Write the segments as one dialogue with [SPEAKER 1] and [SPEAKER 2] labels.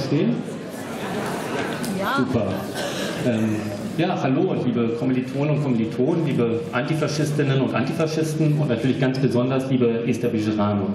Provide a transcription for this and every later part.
[SPEAKER 1] verstehen?
[SPEAKER 2] Ja.
[SPEAKER 1] Super. Ja, hallo, liebe Kommilitonen und Kommilitonen, liebe Antifaschistinnen und Antifaschisten und natürlich ganz besonders liebe Esther Bejerano.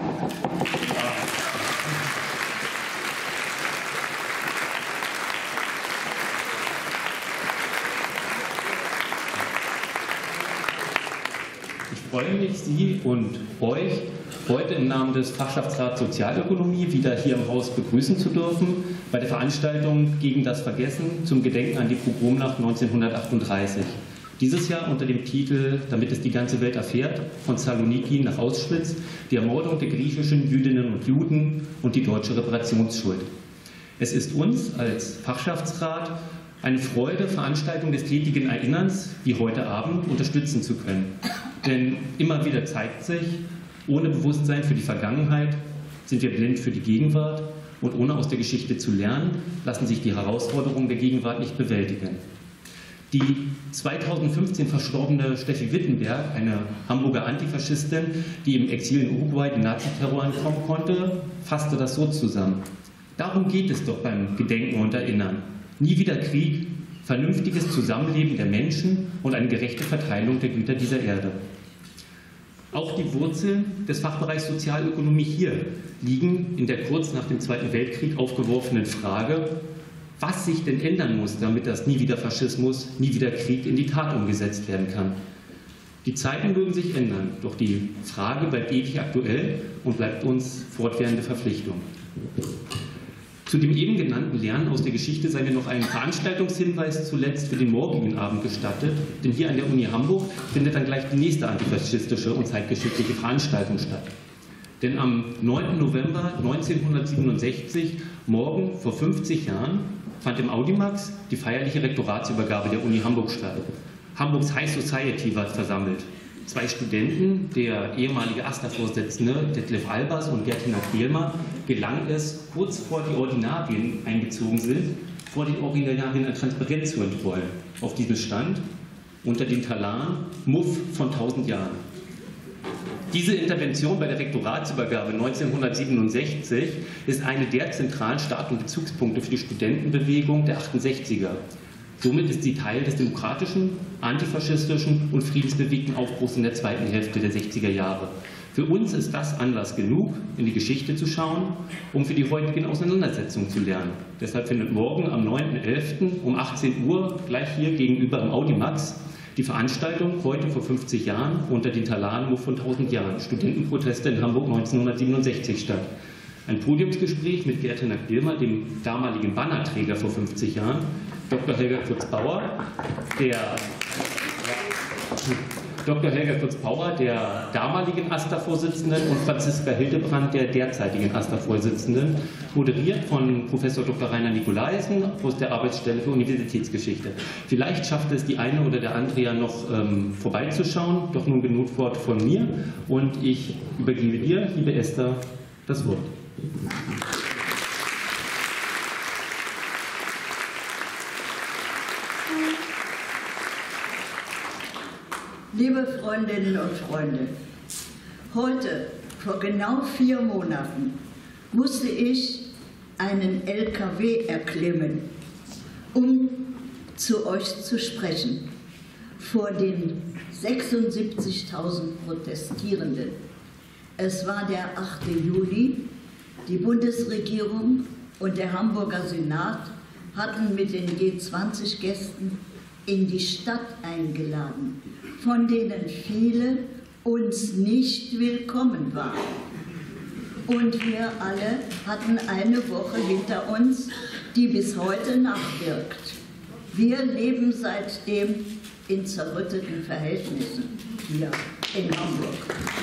[SPEAKER 1] Ich freue mich, Sie und euch heute im Namen des Fachschaftsrats Sozialökonomie wieder hier im Haus begrüßen zu dürfen bei der Veranstaltung Gegen das Vergessen zum Gedenken an die Pogromnacht 1938. Dieses Jahr unter dem Titel Damit es die ganze Welt erfährt, von Saloniki nach Auschwitz, die Ermordung der griechischen Jüdinnen und Juden und die deutsche Reparationsschuld. Es ist uns als Fachschaftsrat eine Freude, Veranstaltungen des tätigen Erinnerns wie heute Abend unterstützen zu können. Denn immer wieder zeigt sich, ohne Bewusstsein für die Vergangenheit sind wir blind für die Gegenwart und ohne aus der Geschichte zu lernen, lassen sich die Herausforderungen der Gegenwart nicht bewältigen. Die 2015 verstorbene Steffi Wittenberg, eine Hamburger Antifaschistin, die im Exil in Uruguay den Naziterror entkommen konnte, fasste das so zusammen. Darum geht es doch beim Gedenken und Erinnern. Nie wieder Krieg, vernünftiges Zusammenleben der Menschen und eine gerechte Verteilung der Güter dieser Erde. Auch die Wurzeln des Fachbereichs Sozialökonomie hier liegen in der kurz nach dem Zweiten Weltkrieg aufgeworfenen Frage, was sich denn ändern muss, damit das Nie wieder Faschismus, nie wieder Krieg in die Tat umgesetzt werden kann. Die Zeiten mögen sich ändern, doch die Frage bleibt ewig aktuell und bleibt uns fortwährende Verpflichtung. Zu dem eben genannten Lernen aus der Geschichte sei mir noch ein Veranstaltungshinweis zuletzt für den morgigen Abend gestattet, denn hier an der Uni Hamburg findet dann gleich die nächste antifaschistische und zeitgeschichtliche Veranstaltung statt. Denn am 9. November 1967, morgen vor 50 Jahren, fand im Audimax die feierliche Rektoratsübergabe der Uni Hamburg statt. Hamburgs High Society war versammelt. 2 Studenten, der ehemalige AStA-Vorsitzende Detlef Albers und Gertina Kehlmer, gelang es, kurz vor die Ordinarien eingezogen sind, vor den Ordinarien ein Transparent zu entrollen. Auf diesem stand unter den Talaren Muff von 1000 Jahren. Diese Intervention bei der Rektoratsübergabe 1967 ist eine der zentralen Start- und Bezugspunkte für die Studentenbewegung der 68er. Somit ist sie Teil des demokratischen, antifaschistischen und friedensbewegten Aufbruchs in der zweiten Hälfte der 60er Jahre. Für uns ist das Anlass genug, in die Geschichte zu schauen, um für die heutigen Auseinandersetzungen zu lernen. Deshalb findet morgen am 9.11. um 18 Uhr gleich hier gegenüber im Audimax die Veranstaltung heute vor 50 Jahren unter den Talaren von 1000 Jahren, Studentenproteste in Hamburg 1967 statt. Ein Podiumsgespräch mit Gertina Kehlmer, dem damaligen Bannerträger vor 50 Jahren, Dr. Helga Kurz-Bauer, der damaligen AStA-Vorsitzenden, und Franziska Hildebrand, der derzeitigen AStA-Vorsitzenden, moderiert von Professor Dr. Rainer Nikolaisen aus der Arbeitsstelle für Universitätsgeschichte. Vielleicht schafft es die eine oder der andere ja noch vorbeizuschauen, doch nun genug Wort von mir und ich übergebe dir, liebe Esther, das Wort.
[SPEAKER 2] Liebe Freundinnen und Freunde, heute, vor genau 4 Monaten, musste ich einen LKW erklimmen, um zu euch zu sprechen, vor den 76.000 Protestierenden. Es war der 8. Juli, die Bundesregierung und der Hamburger Senat hatten mit den G20-Gästen in die Stadt eingeladen, von denen viele uns nicht willkommen waren. Und wir alle hatten eine Woche hinter uns, die bis heute nachwirkt. Wir leben seitdem in zerrütteten Verhältnissen hier in Hamburg.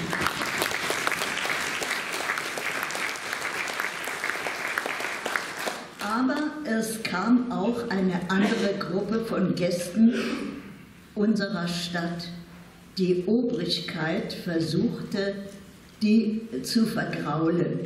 [SPEAKER 2] Aber es kam auch eine andere Gruppe von Gästen unserer Stadt. Die Obrigkeit versuchte, die zu vergraulen.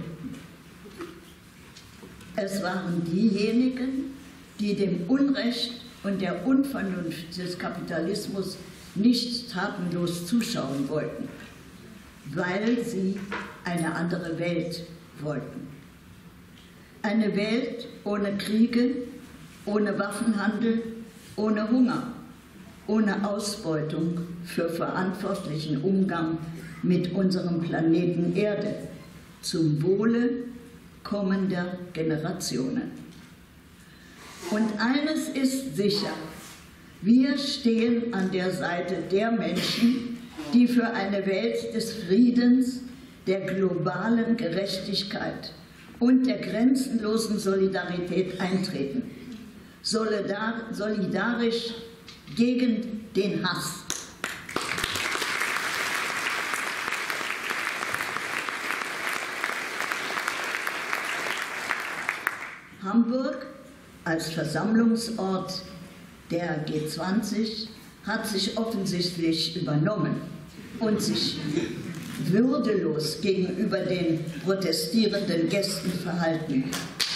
[SPEAKER 2] Es waren diejenigen, die dem Unrecht und der Unvernunft des Kapitalismus nicht tatenlos zuschauen wollten, weil sie eine andere Welt wollten. Eine Welt ohne Kriege, ohne Waffenhandel, ohne Hunger, ohne Ausbeutung für verantwortlichen Umgang mit unserem Planeten Erde zum Wohle kommender Generationen. Und eines ist sicher: Wir stehen an der Seite der Menschen, die für eine Welt des Friedens, der globalen Gerechtigkeit und der grenzenlosen Solidarität eintreten. Solidarisch gegen den Hass. Hamburg als Versammlungsort der G20 hat sich offensichtlich übernommen und sich würdelos gegenüber den protestierenden Gästen verhalten.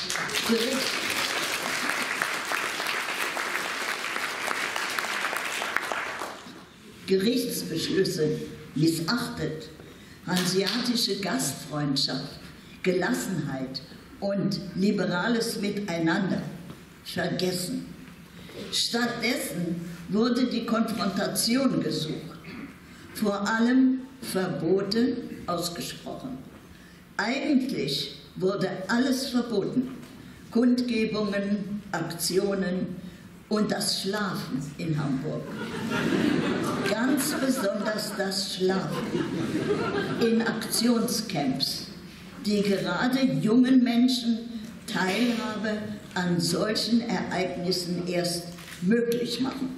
[SPEAKER 2] Gerichtsbeschlüsse missachtet, hanseatische Gastfreundschaft, Gelassenheit und liberales Miteinander vergessen. Stattdessen wurde die Konfrontation gesucht, vor allem Verbote ausgesprochen. Eigentlich wurde alles verboten: Kundgebungen, Aktionen und das Schlafen in Hamburg. Ganz besonders das Schlafen in Aktionscamps, die gerade jungen Menschen Teilhabe an solchen Ereignissen erst möglich machen.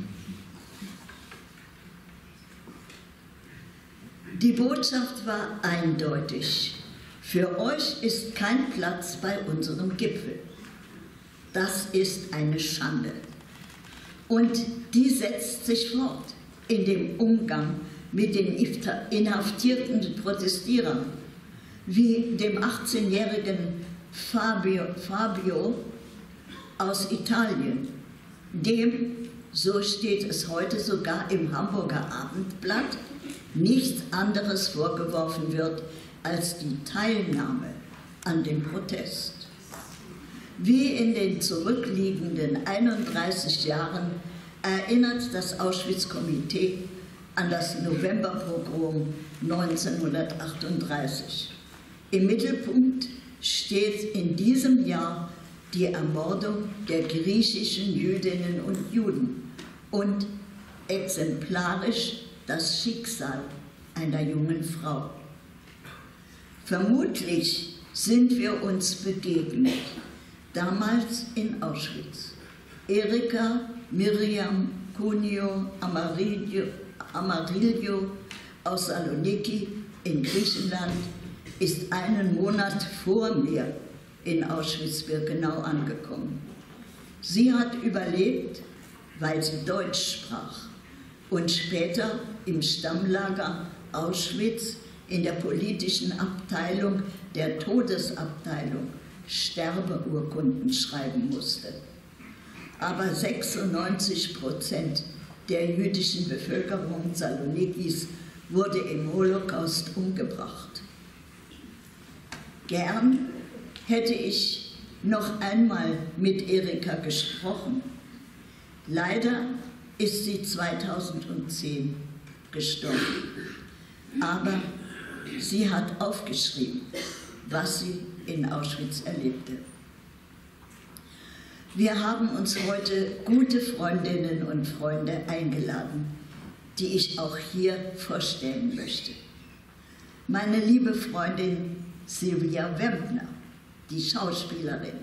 [SPEAKER 2] Die Botschaft war eindeutig: Für euch ist kein Platz bei unserem Gipfel. Das ist eine Schande. Und die setzt sich fort in dem Umgang mit den inhaftierten Protestierern, wie dem 18-jährigen Fabio aus Italien, dem, so steht es heute sogar im Hamburger Abendblatt, nichts anderes vorgeworfen wird als die Teilnahme an dem Protest. Wie in den zurückliegenden 31 Jahren erinnert das Auschwitz-Komitee an das Novemberpogrom 1938. Im Mittelpunkt steht in diesem Jahr die Ermordung der griechischen Jüdinnen und Juden und exemplarisch das Schicksal einer jungen Frau. Vermutlich sind wir uns begegnet, damals in Auschwitz. Erika, Miriam, Cunio, Amarillo aus Saloniki in Griechenland ist einen Monat vor mir in Auschwitz-Birkenau angekommen. Sie hat überlebt, weil sie Deutsch sprach und später im Stammlager Auschwitz in der politischen Abteilung der Todesabteilung Sterbeurkunden schreiben musste. Aber 96% der jüdischen Bevölkerung Salonikis wurde im Holocaust umgebracht. Gern hätte ich noch einmal mit Erika gesprochen. Leider ist sie 2010 gestorben. Aber sie hat aufgeschrieben, was sie in Auschwitz erlebte. Wir haben uns heute gute Freundinnen und Freunde eingeladen, die ich auch hier vorstellen möchte. Meine liebe Freundin Silvia Wempner, die Schauspielerin,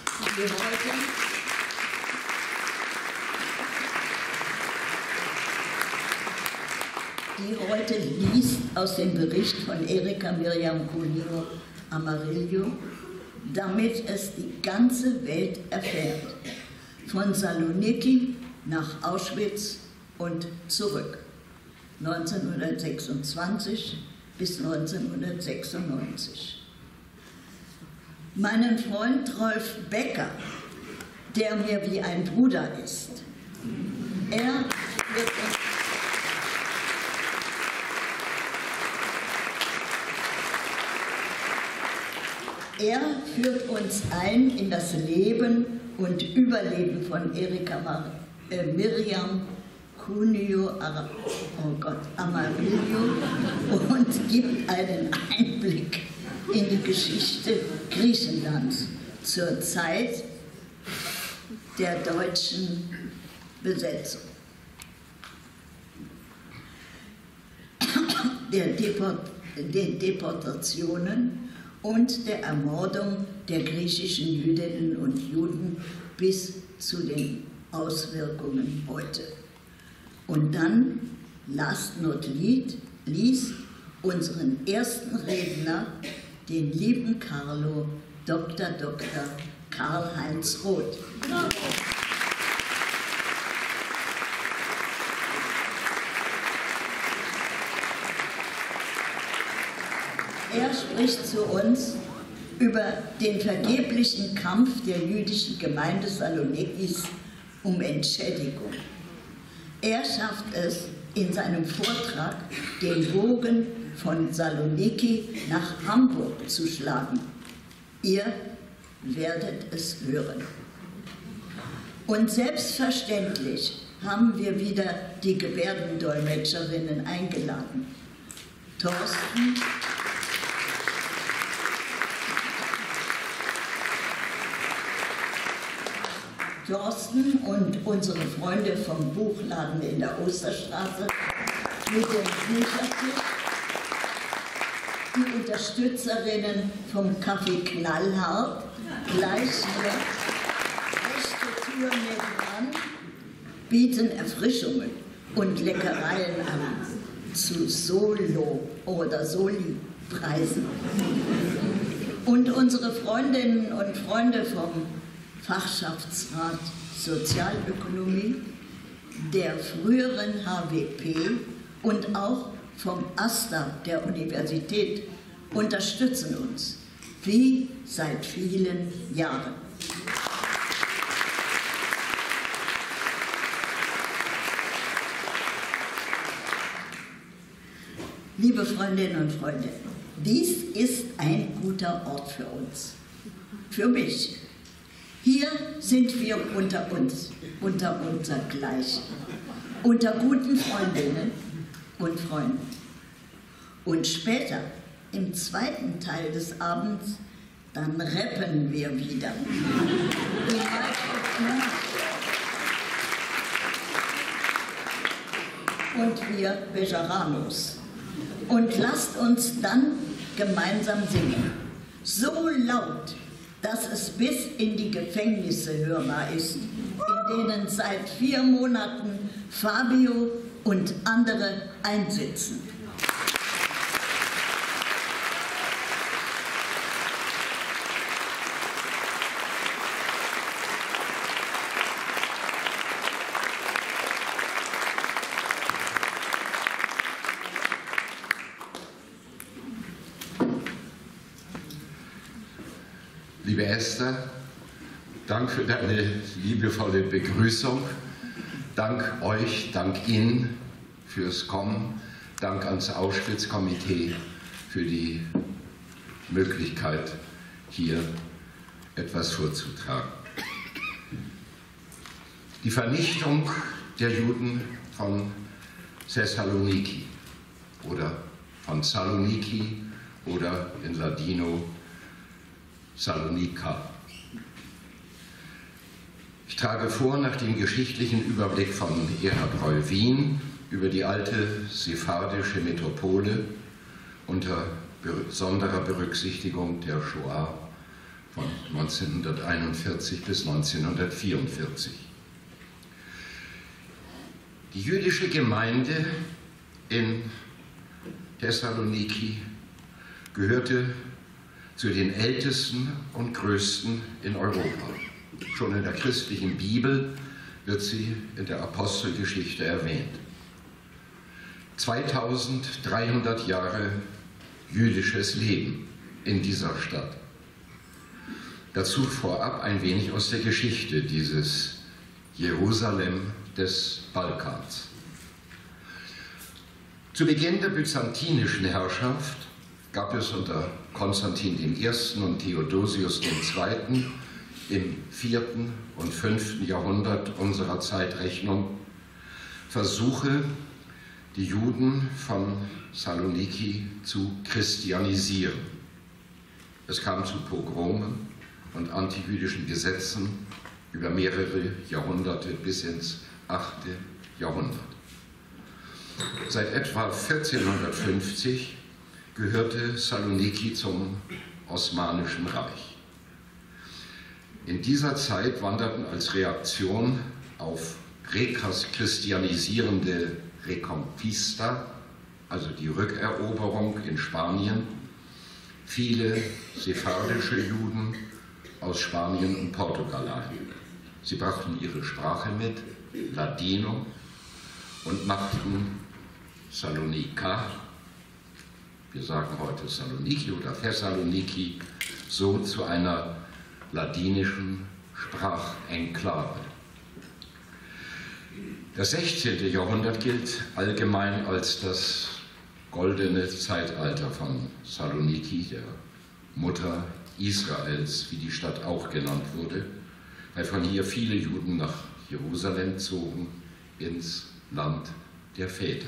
[SPEAKER 2] die heute liest aus dem Bericht von Erika, Miriam, Cunio, Amarillo, damit es die ganze Welt erfährt, von Saloniki nach Auschwitz und zurück, 1926 bis 1996. Meinen Freund Rolf Becker, der mir wie ein Bruder ist, Er führt uns ein in das Leben und Überleben von Erika Miriam Cuneo Amarillo und gibt einen Einblick in die Geschichte Griechenlands zur Zeit der deutschen Besetzung, der Deportationen und der Ermordung der griechischen Jüdinnen und Juden bis zu den Auswirkungen heute. Und dann, last not least, unseren ersten Redner, den lieben Carlo, Dr. Karl-Heinz Roth. Er spricht zu uns über den vergeblichen Kampf der jüdischen Gemeinde Salonikis um Entschädigung. Er schafft es, in seinem Vortrag den Bogen von Saloniki nach Hamburg zu schlagen. Ihr werdet es hören. Und selbstverständlich haben wir wieder die Gebärdendolmetscherinnen eingeladen. Thorsten und unsere Freunde vom Buchladen in der Osterstraße mit dem Büchertisch, die Unterstützerinnen vom Café Knallhart, gleich hier, rechte Tür nebenan, bieten Erfrischungen und Leckereien an zu Solo- oder Soli-Preisen. Und unsere Freundinnen und Freunde vom Fachschaftsrat Sozialökonomie, der früheren HWP und auch vom AStA der Universität unterstützen uns, wie seit vielen Jahren. Liebe Freundinnen und Freunde, dies ist ein guter Ort für uns, für mich. Hier sind wir unter uns, unter unsergleichen, unter guten Freundinnen und Freunden. Und später, im zweiten Teil des Abends, dann rappen wir wieder. Und wir Bejaranos. Und lasst uns dann gemeinsam singen. So laut, dass es bis in die Gefängnisse hörbar ist, in denen seit 4 Monaten Fabio und andere einsitzen.
[SPEAKER 3] Liebe Esther, Dank für deine liebevolle Begrüßung. Dank euch, dank Ihnen fürs Kommen. Dank ans Auschwitz-Komitee für die Möglichkeit, hier etwas vorzutragen. Die Vernichtung der Juden von Thessaloniki oder von Saloniki oder in Ladino Salonika. Ich trage vor nach dem geschichtlichen Überblick von Erhard Reuwin über die alte sephardische Metropole unter besonderer Berücksichtigung der Shoah von 1941 bis 1944. Die jüdische Gemeinde in Thessaloniki gehörte zu den ältesten und größten in Europa. Schon in der christlichen Bibel wird sie in der Apostelgeschichte erwähnt. 2300 Jahre jüdisches Leben in dieser Stadt. Dazu vorab ein wenig aus der Geschichte dieses Jerusalem des Balkans. Zu Beginn der byzantinischen Herrschaft gab es unter Konstantin I. und Theodosius II. Im 4. und 5. Jahrhundert unserer Zeitrechnung Versuche, die Juden von Saloniki zu christianisieren. Es kam zu Pogromen und antijüdischen Gesetzen über mehrere Jahrhunderte bis ins 8. Jahrhundert. Seit etwa 1450 gehörte Saloniki zum Osmanischen Reich. In dieser Zeit wanderten als Reaktion auf rechristianisierende Reconquista, also die Rückeroberung in Spanien, viele sephardische Juden aus Spanien und Portugal ein. Sie brachten ihre Sprache mit, Ladino, und machten Salonika, wir sagen heute Saloniki oder Thessaloniki, so zu einer ladinischen Sprachenklave. Das 16. Jahrhundert gilt allgemein als das goldene Zeitalter von Saloniki, der Mutter Israels, wie die Stadt auch genannt wurde, weil von hier viele Juden nach Jerusalem zogen, ins Land der Väter.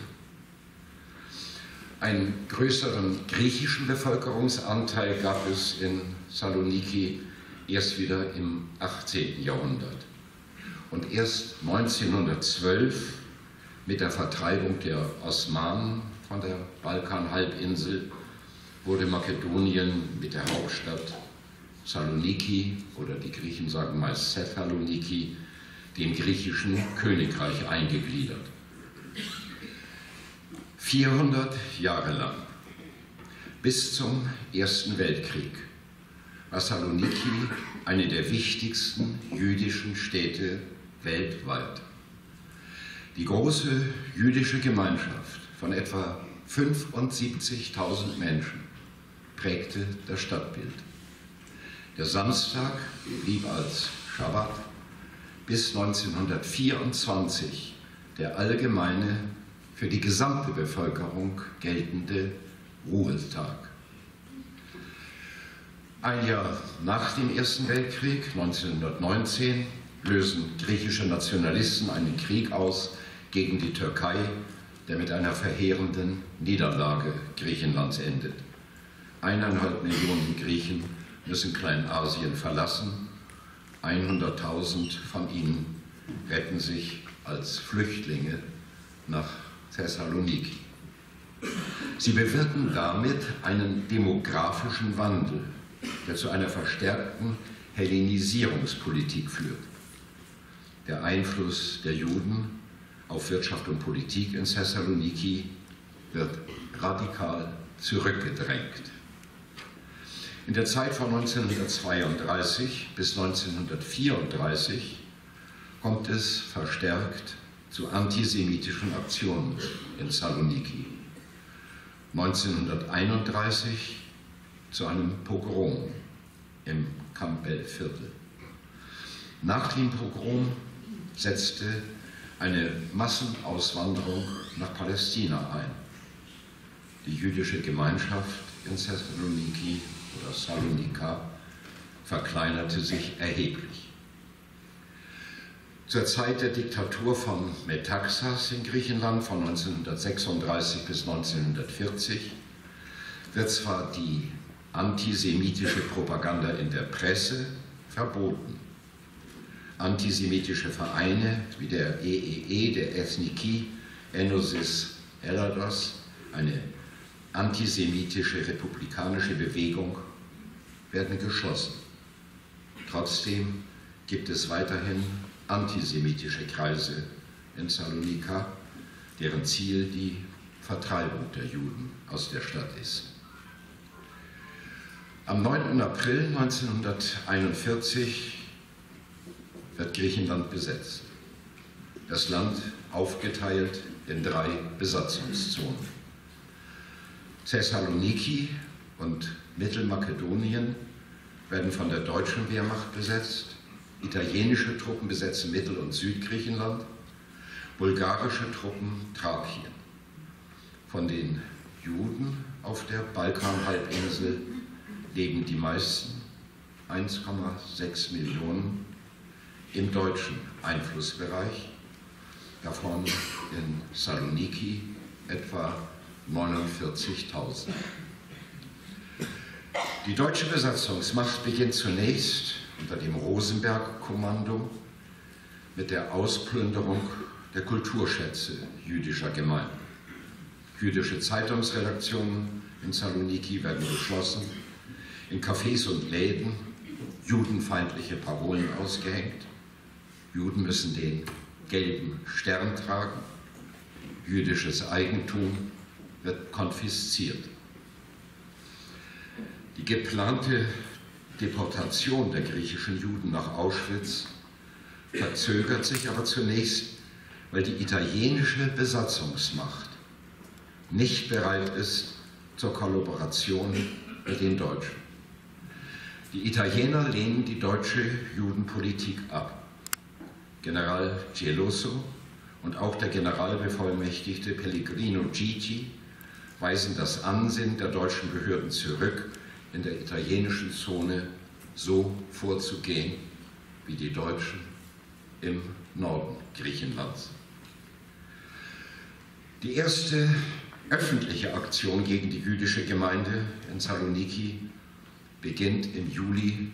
[SPEAKER 3] Einen größeren griechischen Bevölkerungsanteil gab es in Saloniki erst wieder im 18. Jahrhundert. Und erst 1912 mit der Vertreibung der Osmanen von der Balkanhalbinsel wurde Makedonien mit der Hauptstadt Saloniki, oder die Griechen sagen meist Thessaloniki, dem griechischen Königreich eingegliedert. 400 Jahre lang, bis zum Ersten Weltkrieg, war Saloniki eine der wichtigsten jüdischen Städte weltweit. Die große jüdische Gemeinschaft von etwa 75.000 Menschen prägte das Stadtbild. Der Samstag blieb als Schabbat bis 1924 der allgemeine, für die gesamte Bevölkerung geltende Ruhetag. Ein Jahr nach dem Ersten Weltkrieg, 1919, lösen griechische Nationalisten einen Krieg aus gegen die Türkei, der mit einer verheerenden Niederlage Griechenlands endet. 1,5 Millionen Griechen müssen Kleinasien verlassen. 100.000 von ihnen retten sich als Flüchtlinge nach Thessaloniki. Sie bewirken damit einen demografischen Wandel, der zu einer verstärkten Hellenisierungspolitik führt. Der Einfluss der Juden auf Wirtschaft und Politik in Thessaloniki wird radikal zurückgedrängt. In der Zeit von 1932 bis 1934 kommt es verstärkt zu antisemitischen Aktionen in Saloniki. 1931 zu einem Pogrom im Campbell-Viertel. Nach dem Pogrom setzte eine Massenauswanderung nach Palästina ein. Die jüdische Gemeinschaft in Thessaloniki oder Salonika verkleinerte sich erheblich. Zur Zeit der Diktatur von Metaxas in Griechenland von 1936 bis 1940 wird zwar die antisemitische Propaganda in der Presse verboten. Antisemitische Vereine wie der EEE, der Ethniki Enosis Elados, eine antisemitische republikanische Bewegung, werden geschlossen. Trotzdem gibt es weiterhin antisemitische Kreise in Salonika, deren Ziel die Vertreibung der Juden aus der Stadt ist. Am 9. April 1941 wird Griechenland besetzt. Das Land aufgeteilt in 3 Besatzungszonen. Thessaloniki und Mittelmakedonien werden von der deutschen Wehrmacht besetzt. Italienische Truppen besetzen Mittel- und Südgriechenland, bulgarische Truppen Thrakien. Von den Juden auf der Balkanhalbinsel leben die meisten, 1,6 Millionen, im deutschen Einflussbereich, davon in Saloniki etwa 49.000. Die deutsche Besatzungsmacht beginnt zunächst unter dem Rosenberg-Kommando mit der Ausplünderung der Kulturschätze jüdischer Gemeinden. Jüdische Zeitungsredaktionen in Saloniki werden geschlossen, in Cafés und Läden judenfeindliche Parolen ausgehängt. Juden müssen den gelben Stern tragen. Jüdisches Eigentum wird konfisziert. Die geplante Deportation der griechischen Juden nach Auschwitz verzögert sich aber zunächst, weil die italienische Besatzungsmacht nicht bereit ist zur Kollaboration mit den Deutschen. Die Italiener lehnen die deutsche Judenpolitik ab. General Geloso und auch der Generalbevollmächtigte Pellegrino Gigi weisen das Ansinnen der deutschen Behörden zurück, in der italienischen Zone so vorzugehen wie die Deutschen im Norden Griechenlands. Die erste öffentliche Aktion gegen die jüdische Gemeinde in Saloniki beginnt im Juli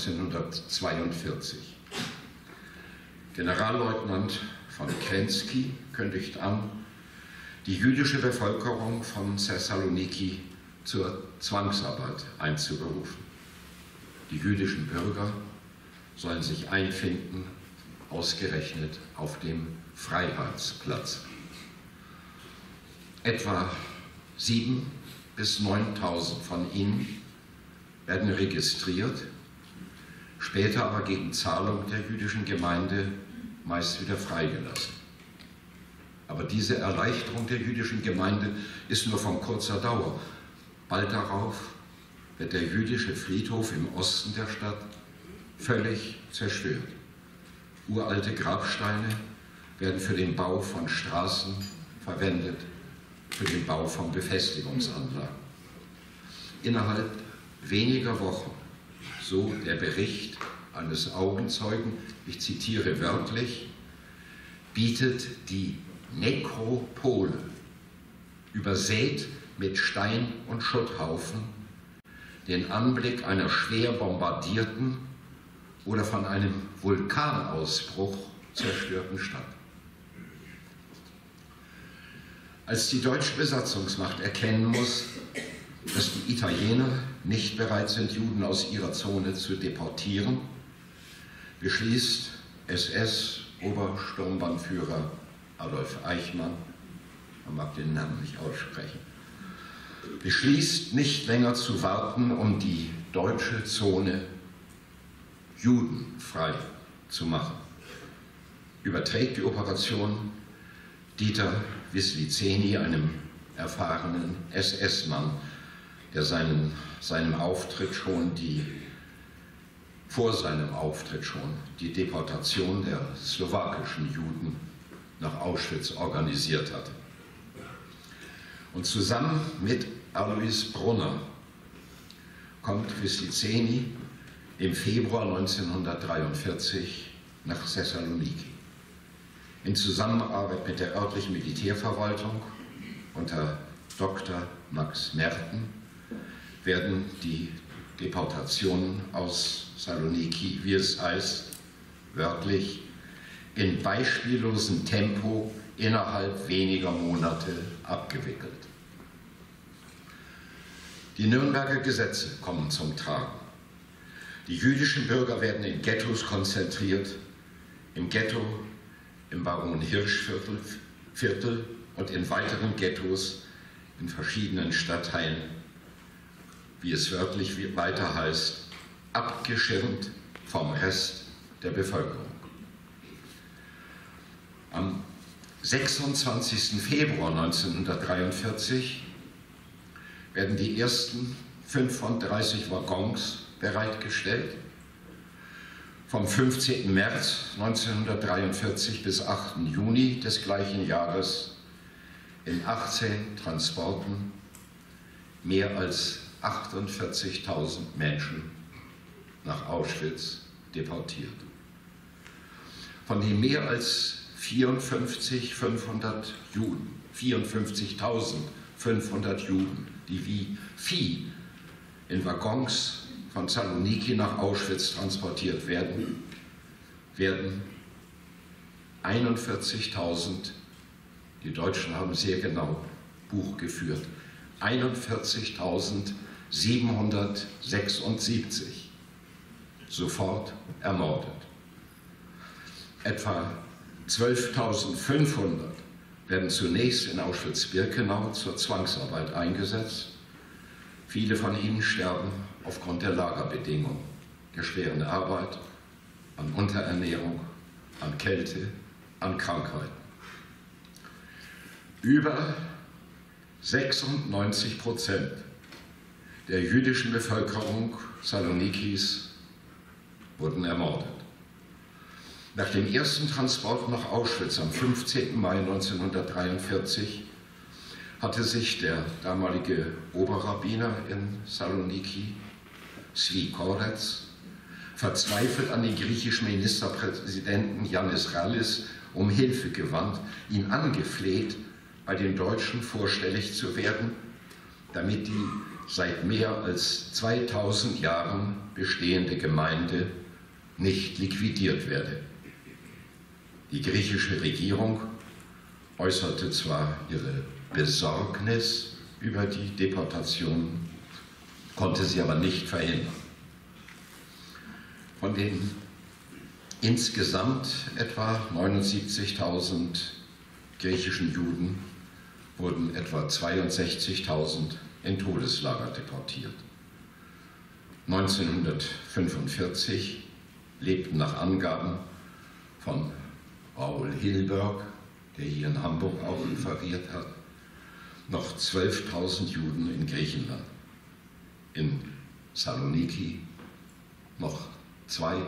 [SPEAKER 3] 1942. Generalleutnant von Kerensky kündigt an, die jüdische Bevölkerung von Thessaloniki zur Zwangsarbeit einzuberufen. Die jüdischen Bürger sollen sich einfinden, ausgerechnet auf dem Freiheitsplatz. Etwa 7.000 bis 9.000 von ihnen werden registriert, später aber gegen Zahlung der jüdischen Gemeinde meist wieder freigelassen. Aber diese Erleichterung der jüdischen Gemeinde ist nur von kurzer Dauer. Bald darauf wird der jüdische Friedhof im Osten der Stadt völlig zerstört. Uralte Grabsteine werden für den Bau von Straßen verwendet, für den Bau von Befestigungsanlagen. Innerhalb weniger Wochen, so der Bericht eines Augenzeugen, ich zitiere wörtlich, bietet die Nekropole, übersät mit Stein- und Schutthaufen, den Anblick einer schwer bombardierten oder von einem Vulkanausbruch zerstörten Stadt. Als die deutsche Besatzungsmacht erkennen muss, dass die Italiener nicht bereit sind, Juden aus ihrer Zone zu deportieren, beschließt SS-Obersturmbannführer Adolf Eichmann, man mag den Namen nicht aussprechen, beschließt nicht länger zu warten, um die deutsche Zone judenfrei zu machen. Überträgt die Operation Dieter Wislicenyi, einem erfahrenen SS-Mann, der vor seinem Auftritt schon die Deportation der slowakischen Juden nach Auschwitz organisiert hatte. Und zusammen mit Alois Brunner kommt Wislicenyi im Februar 1943 nach Thessaloniki. In Zusammenarbeit mit der örtlichen Militärverwaltung unter Dr. Max Merten werden die Deportationen aus Saloniki, wie es heißt, wörtlich in beispiellosem Tempo innerhalb weniger Monate abgewickelt. Die Nürnberger Gesetze kommen zum Tragen. Die jüdischen Bürger werden in Ghettos konzentriert, im Ghetto, im Baron-Hirsch-Viertel und in weiteren Ghettos in verschiedenen Stadtteilen, wie es wörtlich weiter heißt, abgeschirmt vom Rest der Bevölkerung. Am 26. Februar 1943 werden die ersten 35 Waggons bereitgestellt. Vom 15. März 1943 bis 8. Juni des gleichen Jahres in 18 Transporten mehr als 48.000 Menschen nach Auschwitz deportiert. Von den mehr als 54.500 Juden, 54.500 Juden, die wie Vieh in Waggons von Saloniki nach Auschwitz transportiert werden, werden 41.000, die Deutschen haben sehr genau Buch geführt, 41.776 sofort ermordet. Etwa 12.500 werden zunächst in Auschwitz-Birkenau zur Zwangsarbeit eingesetzt. Viele von ihnen sterben aufgrund der Lagerbedingungen, der schweren Arbeit, an Unterernährung, an Kälte, an Krankheiten. Über 96% der jüdischen Bevölkerung Salonikis wurden ermordet. Nach dem ersten Transport nach Auschwitz am 15. Mai 1943 hatte sich der damalige Oberrabbiner in Saloniki, Zvi Korets, verzweifelt an den griechischen Ministerpräsidenten Yannis Rallis um Hilfe gewandt, ihn angefleht, bei den Deutschen vorstellig zu werden, damit die seit mehr als 2000 Jahren bestehende Gemeinde nicht liquidiert werde. Die griechische Regierung äußerte zwar ihre Besorgnis über die Deportation, konnte sie aber nicht verhindern. Von den insgesamt etwa 79.000 griechischen Juden wurden etwa 62.000 in Todeslager deportiert. 1945 lebten nach Angaben von Raoul Hilberg, der hier in Hamburg auch referiert hat, noch 12.000 Juden in Griechenland. In Saloniki noch 2.000.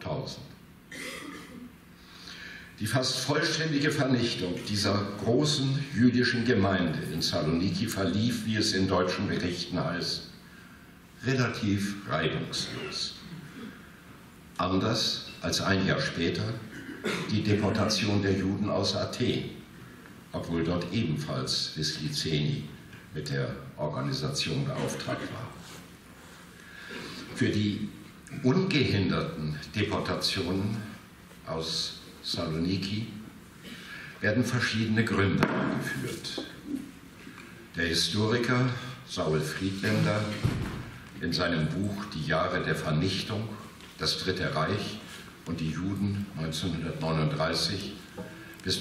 [SPEAKER 3] Die fast vollständige Vernichtung dieser großen jüdischen Gemeinde in Saloniki verlief, wie es in deutschen Berichten heißt, relativ reibungslos. Anders als ein Jahr später die Deportation der Juden aus Athen, obwohl dort ebenfalls Wislicenyi mit der Organisation beauftragt war. Für die ungehinderten Deportationen aus Saloniki werden verschiedene Gründe angeführt. Der Historiker Saul Friedländer in seinem Buch Die Jahre der Vernichtung, das Dritte Reich und die Juden 1939 bis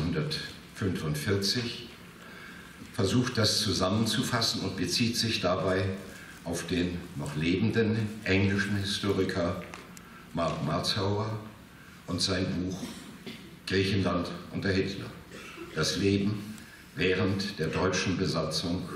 [SPEAKER 3] 1945 versucht das zusammenzufassen und bezieht sich dabei auf den noch lebenden englischen Historiker Mark Marzauer und sein Buch Griechenland unter Hitler, das Leben während der deutschen Besatzung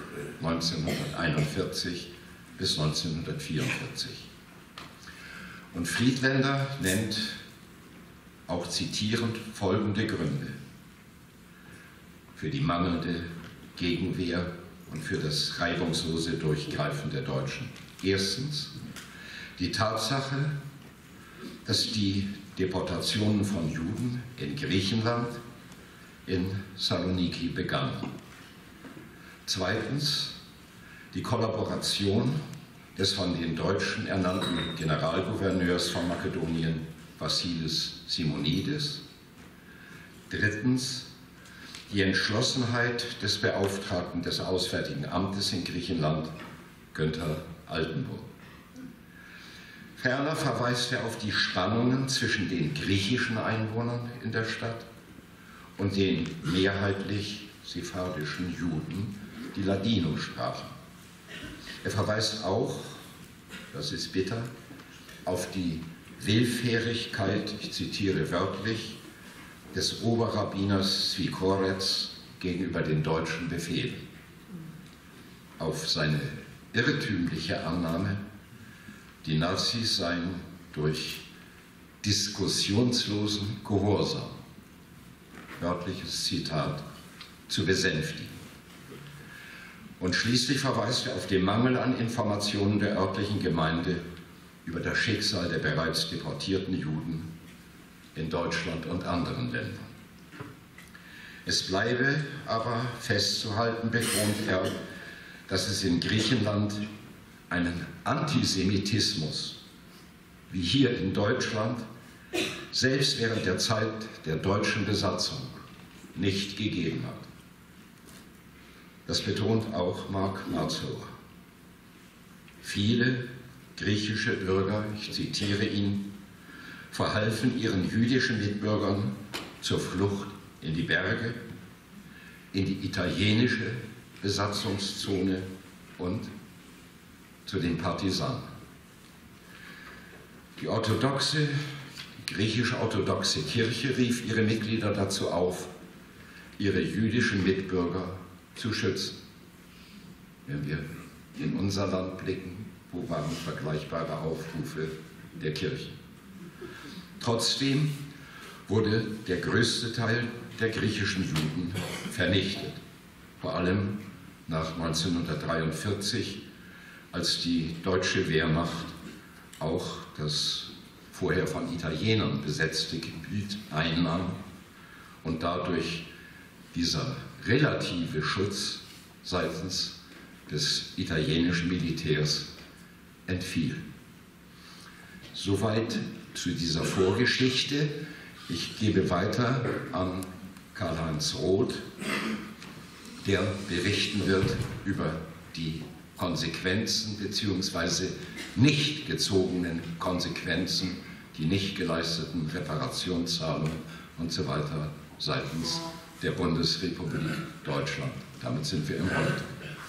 [SPEAKER 3] 1941 bis 1944. Und Friedländer nennt, auch zitierend, folgende Gründe für die mangelnde Gegenwehr und für das reibungslose Durchgreifen der Deutschen. Erstens die Tatsache, dass die Deportationen von Juden in Griechenland, in Saloniki begannen. Zweitens die Kollaboration des von den Deutschen ernannten Generalgouverneurs von Makedonien, Vassilis Simonidis. Drittens die Entschlossenheit des Beauftragten des Auswärtigen Amtes in Griechenland, Günther Altenburg. Ferner verweist er auf die Spannungen zwischen den griechischen Einwohnern in der Stadt und den mehrheitlich sephardischen Juden, die Ladino sprachen. Er verweist auch, das ist bitter, auf die Willfährigkeit, ich zitiere wörtlich, des Oberrabbiners Zvi Korets gegenüber den deutschen Befehlen, auf seine irrtümliche Annahme, die Nazis seien durch diskussionslosen Gehorsam, wörtliches Zitat, zu besänftigen. Und schließlich verweist er auf den Mangel an Informationen der örtlichen Gemeinde über das Schicksal der bereits deportierten Juden in Deutschland und anderen Ländern. Es bleibe aber festzuhalten, betont er, dass es in Griechenland einen Antisemitismus, wie hier in Deutschland, selbst während der Zeit der deutschen Besatzung nicht gegeben hat. Das betont auch Mark Marzur. Viele griechische Bürger, ich zitiere ihn, verhalfen ihren jüdischen Mitbürgern zur Flucht in die Berge, in die italienische Besatzungszone und zu den Partisanen. Die griechisch-orthodoxe Kirche rief ihre Mitglieder dazu auf, ihre jüdischen Mitbürger zu schützen. Wenn wir in unser Land blicken, wo waren vergleichbare Aufrufe der Kirche? Trotzdem wurde der größte Teil der griechischen Juden vernichtet, vor allem nach 1943, als die deutsche Wehrmacht auch das vorher von Italienern besetzte Gebiet einnahm und dadurch dieser relative Schutz seitens des italienischen Militärs entfiel. Soweit zu dieser Vorgeschichte. Ich gebe weiter an Karl-Heinz Roth, der berichten wird über die Konsequenzen bzw. nicht gezogenen Konsequenzen, die nicht geleisteten Reparationszahlungen und so weiter seitens der Bundesrepublik Deutschland. Damit sind wir im Heute.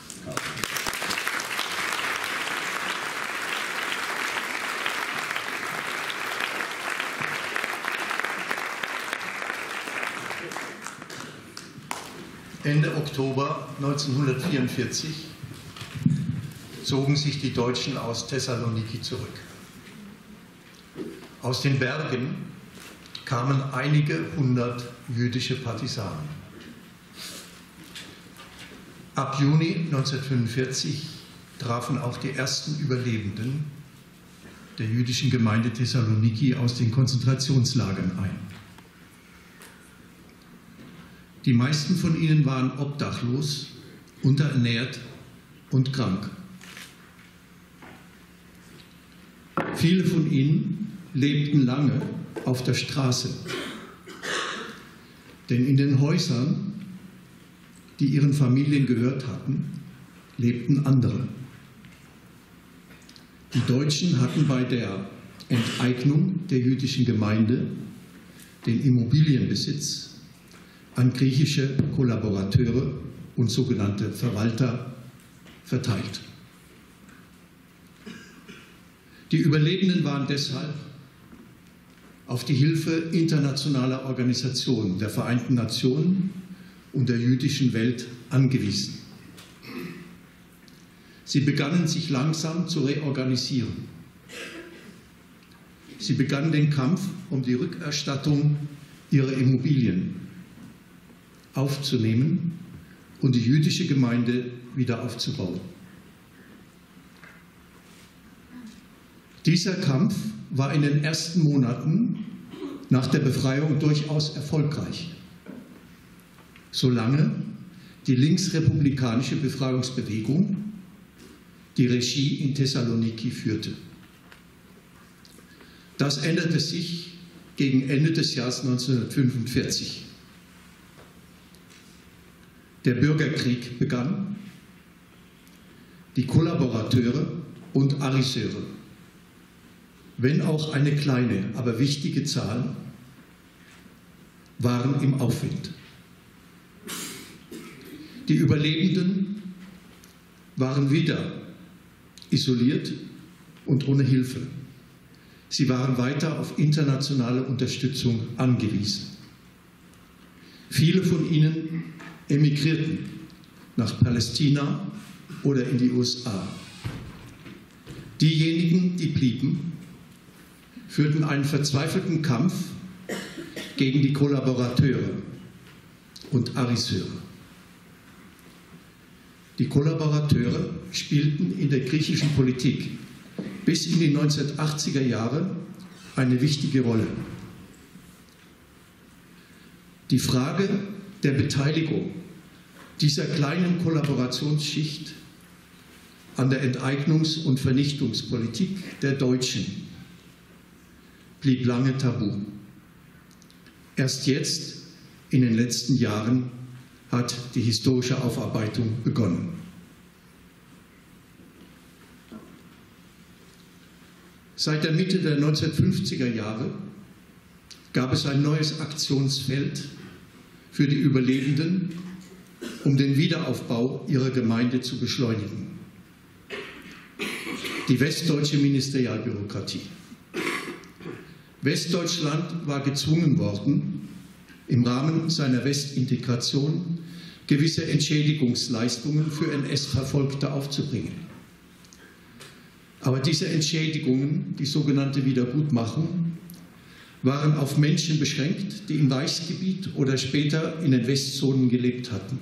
[SPEAKER 4] Ende Oktober 1944 zogen sich die Deutschen aus Thessaloniki zurück. Aus den Bergen kamen einige hundert jüdische Partisanen. Ab Juni 1945 trafen auch die ersten Überlebenden der jüdischen Gemeinde Thessaloniki aus den Konzentrationslagern ein. Die meisten von ihnen waren obdachlos, unterernährt und krank. Viele von ihnen lebten lange auf der Straße, denn in den Häusern, die ihren Familien gehört hatten, lebten andere. Die Deutschen hatten bei der Enteignung der jüdischen Gemeinde den Immobilienbesitz an griechische Kollaborateure und sogenannte Verwalter verteilt. Die Überlebenden waren deshalb auf die Hilfe internationaler Organisationen, der Vereinten Nationen und der jüdischen Welt angewiesen. Sie begannen sich langsam zu reorganisieren. Sie begannen den Kampf um die Rückerstattung ihrer Immobilien aufzunehmen und die jüdische Gemeinde wieder aufzubauen. Dieser Kampf war in den ersten Monaten nach der Befreiung durchaus erfolgreich, solange die linksrepublikanische Befreiungsbewegung die Regie in Thessaloniki führte. Das änderte sich gegen Ende des Jahres 1945. Der Bürgerkrieg begann. Die Kollaborateure und Ariseure, wenn auch eine kleine, aber wichtige Zahl, waren im Aufwind. Die Überlebenden waren wieder isoliert und ohne Hilfe. Sie waren weiter auf internationale Unterstützung angewiesen. Viele von ihnen emigrierten nach Palästina oder in die USA. Diejenigen, die blieben, führten einen verzweifelten Kampf gegen die Kollaborateure und Ariseure. Die Kollaborateure spielten in der griechischen Politik bis in die 1980er Jahre eine wichtige Rolle. Die Frage der Beteiligung dieser kleinen Kollaborationsschicht an der Enteignungs- und Vernichtungspolitik der Deutschen blieb lange tabu. Erst jetzt, in den letzten Jahren, hat die historische Aufarbeitung begonnen. Seit der Mitte der 1950er Jahre gab es ein neues Aktionsfeld für die Überlebenden, um den Wiederaufbau ihrer Gemeinde zu beschleunigen. Die westdeutsche Ministerialbürokratie. Westdeutschland war gezwungen worden, im Rahmen seiner Westintegration gewisse Entschädigungsleistungen für NS-Verfolgte aufzubringen. Aber diese Entschädigungen, die sogenannte Wiedergutmachung, waren auf Menschen beschränkt, die im Reichsgebiet oder später in den Westzonen gelebt hatten.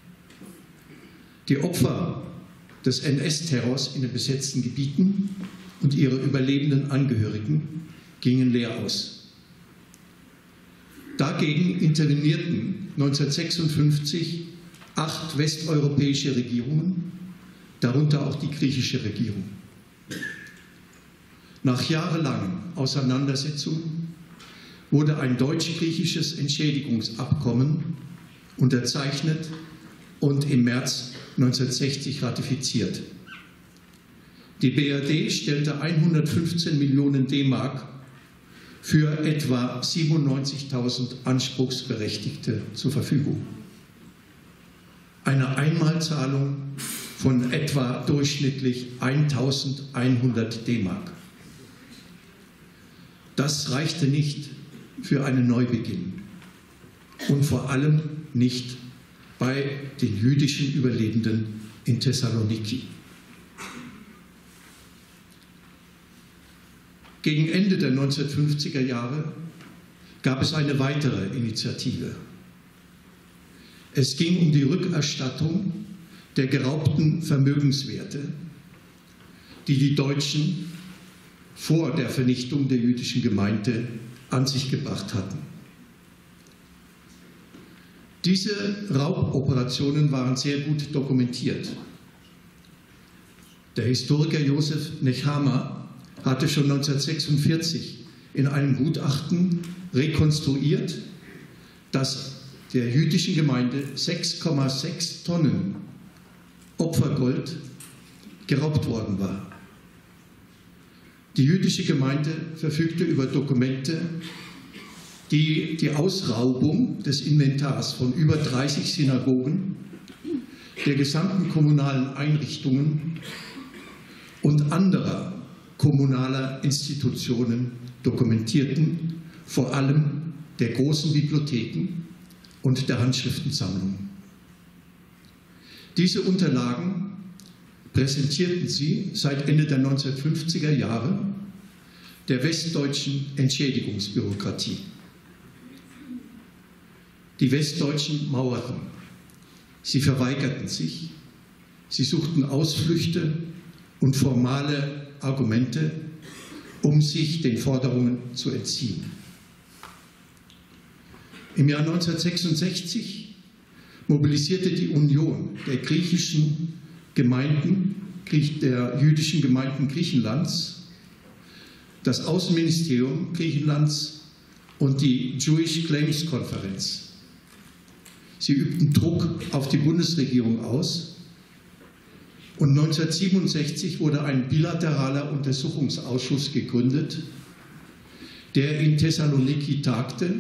[SPEAKER 4] Die Opfer des NS-Terrors in den besetzten Gebieten und ihre überlebenden Angehörigen gingen leer aus. Dagegen intervenierten 1956 8 westeuropäische Regierungen, darunter auch die griechische Regierung. Nach jahrelangen Auseinandersetzungen wurde ein deutsch-griechisches Entschädigungsabkommen unterzeichnet und im März 1960 ratifiziert. Die BRD stellte 115 Millionen D-Mark für etwa 97.000 Anspruchsberechtigte zur Verfügung. Eine Einmalzahlung von etwa durchschnittlich 1.100 D-Mark. Das reichte nicht für einen Neubeginn und vor allem nicht bei den jüdischen Überlebenden in Thessaloniki. Gegen Ende der 1950er Jahre gab es eine weitere Initiative. Es ging um die Rückerstattung der geraubten Vermögenswerte, die die Deutschen vor der Vernichtung der jüdischen Gemeinde an sich gebracht hatten. Diese Rauboperationen waren sehr gut dokumentiert. Der Historiker Josef Nechama hatte schon 1946 in einem Gutachten rekonstruiert, dass der jüdischen Gemeinde 6,6 Tonnen Opfergold geraubt worden war. Die jüdische Gemeinde verfügte über Dokumente, die die Ausraubung des Inventars von über 30 Synagogen, der gesamten kommunalen Einrichtungen und anderer kommunaler Institutionen dokumentierten, vor allem der großen Bibliotheken und der Handschriftensammlungen. Diese Unterlagen präsentierten sie seit Ende der 1950er Jahre der westdeutschen Entschädigungsbürokratie. Die Westdeutschen mauerten. Sie verweigerten sich. Sie suchten Ausflüchte und formale Argumente, um sich den Forderungen zu entziehen. Im Jahr 1966 mobilisierte die Union der griechischen Gemeinden, der jüdischen Gemeinden Griechenlands, das Außenministerium Griechenlands und die Jewish Claims Konferenz. Sie übten Druck auf die Bundesregierung aus und 1967 wurde ein bilateraler Untersuchungsausschuss gegründet, der in Thessaloniki tagte,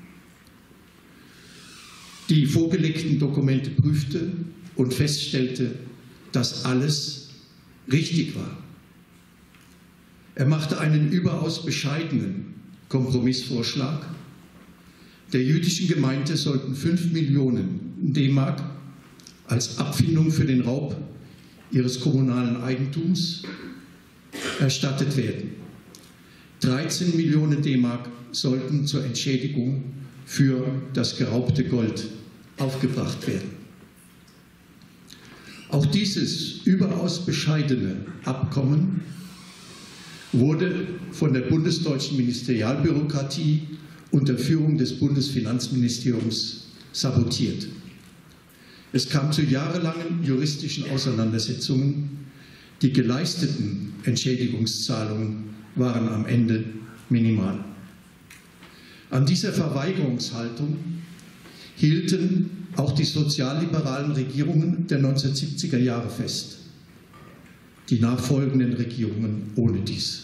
[SPEAKER 4] die vorgelegten Dokumente prüfte und feststellte, dass alles richtig war. Er machte einen überaus bescheidenen Kompromissvorschlag. Der jüdischen Gemeinde sollten 5 Millionen D-Mark als Abfindung für den Raub ihres kommunalen Eigentums erstattet werden. 13 Millionen D-Mark sollten zur Entschädigung für das geraubte Gold aufgebracht werden. Auch dieses überaus bescheidene Abkommen wurde von der bundesdeutschen Ministerialbürokratie unter Führung des Bundesfinanzministeriums sabotiert. Es kam zu jahrelangen juristischen Auseinandersetzungen. Die geleisteten Entschädigungszahlungen waren am Ende minimal. An dieser Verweigerungshaltung hielten auch die sozialliberalen Regierungen der 1970er Jahre fest. Die nachfolgenden Regierungen ohne dies.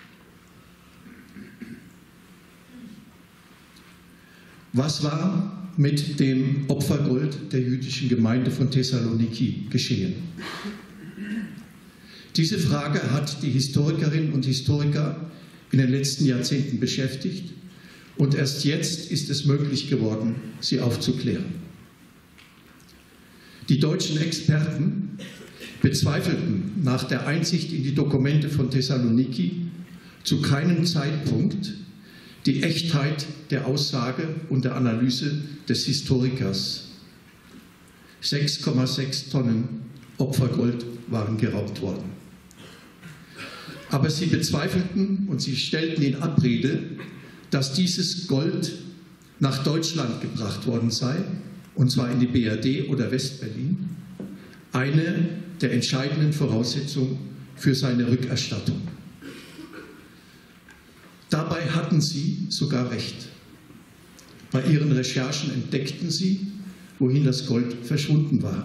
[SPEAKER 4] Was war mit dem Opfergold der jüdischen Gemeinde von Thessaloniki geschehen? Diese Frage hat die Historikerinnen und Historiker in den letzten Jahrzehnten beschäftigt und erst jetzt ist es möglich geworden, sie aufzuklären. Die deutschen Experten bezweifelten nach der Einsicht in die Dokumente von Thessaloniki zu keinem Zeitpunkt die Echtheit der Aussage und der Analyse des Historikers. 6,6 Tonnen Opfergold waren geraubt worden. Aber sie bezweifelten und sie stellten in Abrede, dass dieses Gold nach Deutschland gebracht worden sei, und zwar in die BRD oder Westberlin, eine der entscheidenden Voraussetzungen für seine Rückerstattung. Dabei hatten sie sogar recht. Bei ihren Recherchen entdeckten sie, wohin das Gold verschwunden war.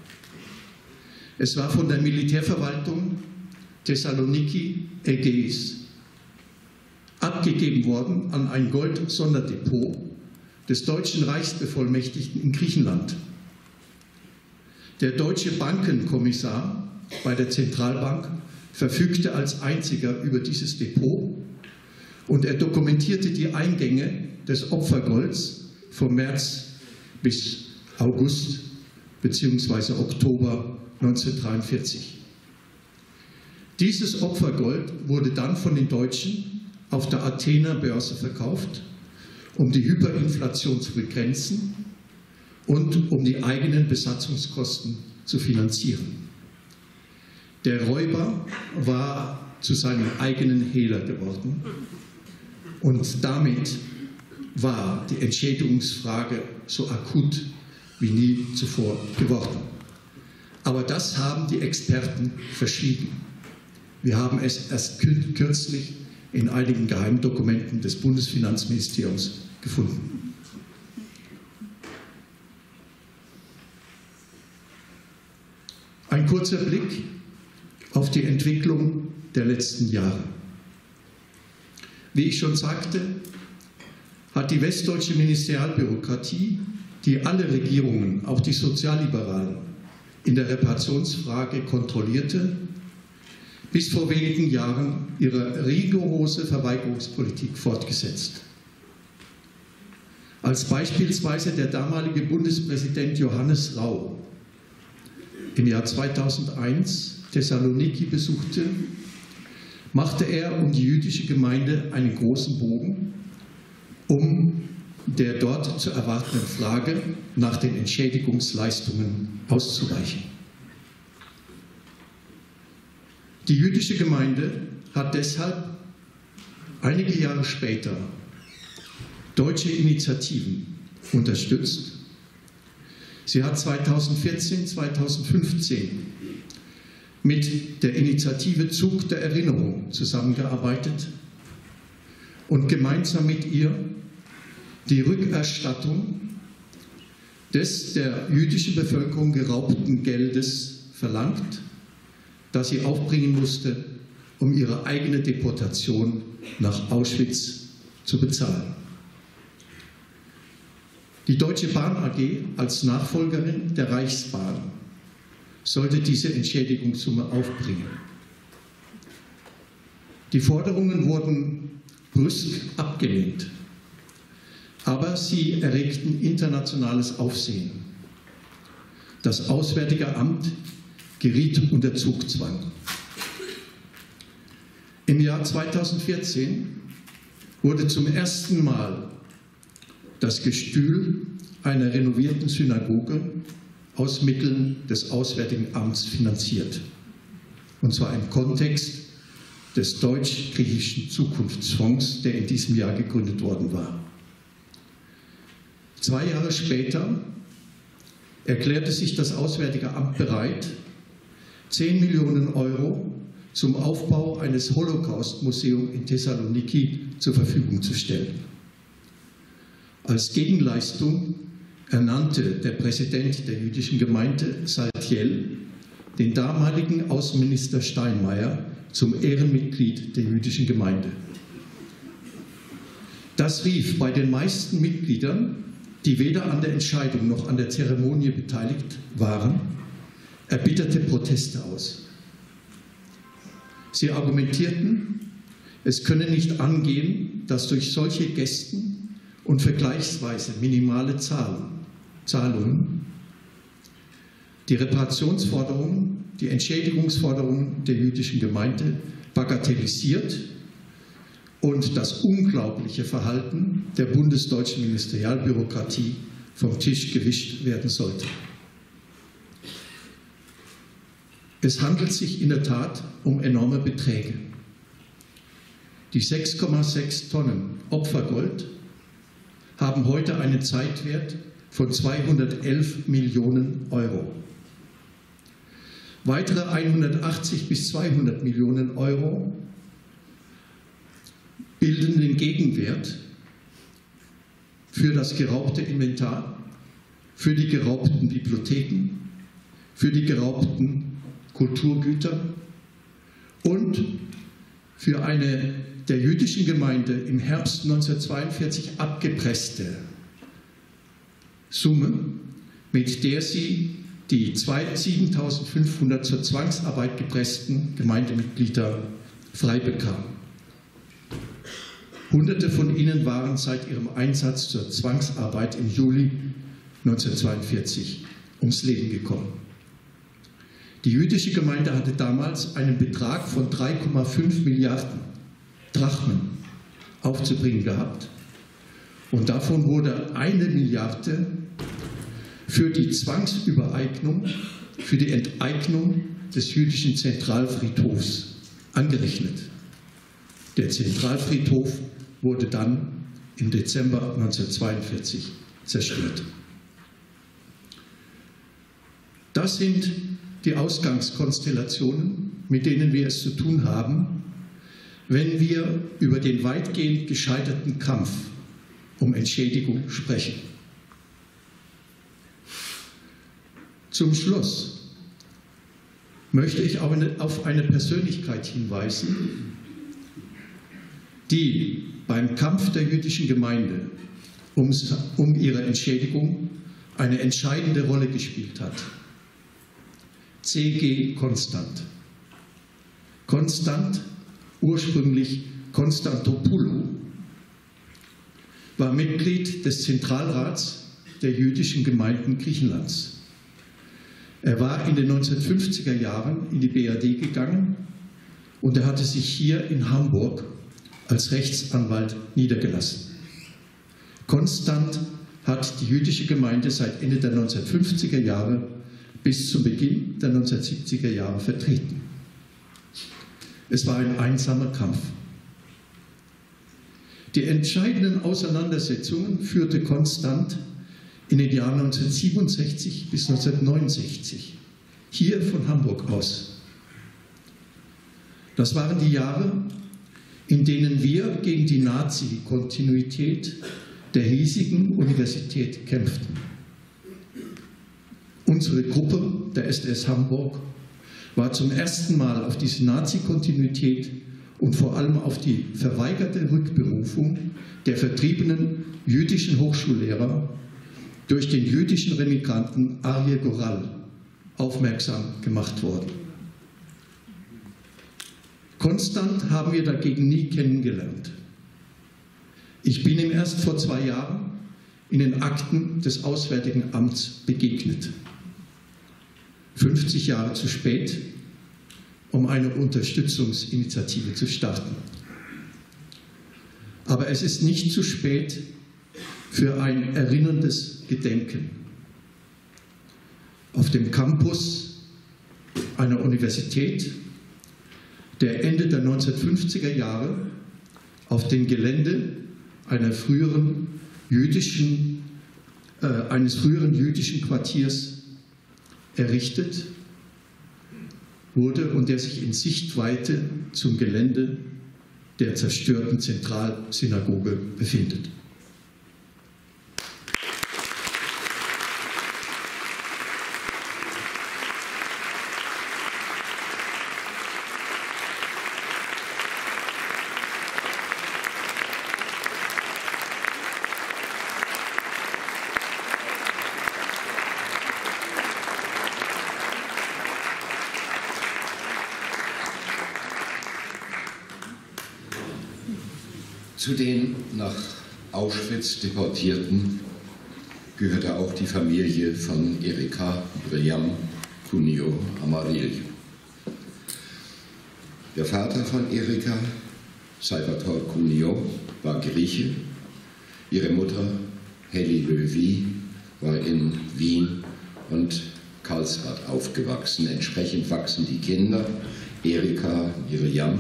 [SPEAKER 4] Es war von der Militärverwaltung Thessaloniki Ägäis abgegeben worden an ein Goldsonderdepot des deutschen Reichsbevollmächtigten in Griechenland. Der deutsche Bankenkommissar bei der Zentralbank verfügte als einziger über dieses Depot und er dokumentierte die Eingänge des Opfergolds vom März bis August bzw. Oktober 1943. Dieses Opfergold wurde dann von den Deutschen auf der Athener Börse verkauft, um die Hyperinflation zu begrenzen und um die eigenen Besatzungskosten zu finanzieren. Der Räuber war zu seinem eigenen Hehler geworden und damit war die Entschädigungsfrage so akut wie nie zuvor geworden. Aber das haben die Experten verschwiegen. Wir haben es erst kürzlich in einigen Geheimdokumenten des Bundesfinanzministeriums gefunden. Ein kurzer Blick auf die Entwicklung der letzten Jahre. Wie ich schon sagte, hat die westdeutsche Ministerialbürokratie, die alle Regierungen, auch die Sozialliberalen, in der Reparationsfrage kontrollierte, bis vor wenigen Jahren ihre rigorose Verweigerungspolitik fortgesetzt. Als beispielsweise der damalige Bundespräsident Johannes Rau im Jahr 2001 Thessaloniki besuchte, machte er um die jüdische Gemeinde einen großen Bogen, um der dort zu erwartenden Frage nach den Entschädigungsleistungen auszuweichen. Die jüdische Gemeinde hat deshalb einige Jahre später deutsche Initiativen unterstützt. Sie hat 2014, 2015 mit der Initiative Zug der Erinnerung zusammengearbeitet und gemeinsam mit ihr die Rückerstattung des der jüdischen Bevölkerung geraubten Geldes verlangt, das sie aufbringen musste, um ihre eigene Deportation nach Auschwitz zu bezahlen. Die Deutsche Bahn AG als Nachfolgerin der Reichsbahn sollte diese Entschädigungssumme aufbringen. Die Forderungen wurden brüsk abgelehnt, aber sie erregten internationales Aufsehen. Das Auswärtige Amt geriet unter Zugzwang. Im Jahr 2014 wurde zum ersten Mal das Gestühl einer renovierten Synagoge aus Mitteln des Auswärtigen Amts finanziert. Und zwar im Kontext des Deutsch-Griechischen Zukunftsfonds, der in diesem Jahr gegründet worden war. 2 Jahre später erklärte sich das Auswärtige Amt bereit, 10 Millionen Euro zum Aufbau eines Holocaust-Museums in Thessaloniki zur Verfügung zu stellen. Als Gegenleistung ernannte der Präsident der jüdischen Gemeinde, Saltiel, den damaligen Außenminister Steinmeier zum Ehrenmitglied der jüdischen Gemeinde. Das rief bei den meisten Mitgliedern, die weder an der Entscheidung noch an der Zeremonie beteiligt waren, erbitterte Proteste aus. Sie argumentierten, es könne nicht angehen, dass durch solche Gesten und vergleichsweise minimale Zahlungen die Reparationsforderungen, die Entschädigungsforderungen der jüdischen Gemeinde bagatellisiert und das unglaubliche Verhalten der bundesdeutschen Ministerialbürokratie vom Tisch gewischt werden sollte. Es handelt sich in der Tat um enorme Beträge. Die 6,6 Tonnen Opfergold haben heute einen Zeitwert von 211 Millionen Euro. Weitere 180 bis 200 Millionen Euro bilden den Gegenwert für das geraubte Inventar, für die geraubten Bibliotheken, für die geraubten Kulturgüter und für eine der jüdischen Gemeinde im Herbst 1942 abgepresste Summe, mit der sie die 7.500 zur Zwangsarbeit gepressten Gemeindemitglieder frei bekam. Hunderte von ihnen waren seit ihrem Einsatz zur Zwangsarbeit im Juli 1942 ums Leben gekommen. Die jüdische Gemeinde hatte damals einen Betrag von 3,5 Milliarden Drachmen aufzubringen gehabt und davon wurde 1 Milliarde für die Zwangsübereignung, für die Enteignung des jüdischen Zentralfriedhofs angerechnet. Der Zentralfriedhof wurde dann im Dezember 1942 zerstört. Das sind die Ausgangskonstellationen, mit denen wir es zu tun haben, wenn wir über den weitgehend gescheiterten Kampf um Entschädigung sprechen. Zum Schluss möchte ich auf eine Persönlichkeit hinweisen, die beim Kampf der jüdischen Gemeinde um ihre Entschädigung eine entscheidende Rolle gespielt hat. C.G. Constant. Constant, ursprünglich Konstantopoulou, war Mitglied des Zentralrats der jüdischen Gemeinden Griechenlands. Er war in den 1950er Jahren in die BRD gegangen und er hatte sich hier in Hamburg als Rechtsanwalt niedergelassen. Constant hat die jüdische Gemeinde seit Ende der 1950er Jahre bis zum Beginn der 1970er Jahre vertreten. Es war ein einsamer Kampf. Die entscheidenden Auseinandersetzungen führte Constant in den Jahren 1967 bis 1969, hier von Hamburg aus. Das waren die Jahre, in denen wir gegen die Nazi-Kontinuität der hiesigen Universität kämpften. Unsere Gruppe, der SDS Hamburg, war zum ersten Mal auf diese Nazi-Kontinuität und vor allem auf die verweigerte Rückberufung der vertriebenen jüdischen Hochschullehrer durch den jüdischen Remigranten Aryeh Goral aufmerksam gemacht worden. Constant haben wir dagegen nie kennengelernt. Ich bin ihm erst vor 2 Jahren in den Akten des Auswärtigen Amts begegnet. 50 Jahre zu spät, um eine Unterstützungsinitiative zu starten. Aber es ist nicht zu spät für ein erinnerndes Gedenken. dem Campus einer Universität, der Ende der 1950er Jahre auf dem Gelände eines früheren jüdischen Quartiers errichtet wurde und der sich in Sichtweite zum Gelände der zerstörten Zentralsynagoge befindet.
[SPEAKER 3] Zu den nach Auschwitz Deportierten gehörte auch die Familie von Erika Briam Cuneo Amarillo. Der Vater von Erika, Salvatore Cuneo, war Grieche. Ihre Mutter, Heli Löwy, war in Wien und Karlsbad aufgewachsen. Entsprechend wachsen die Kinder. Erika Miriam,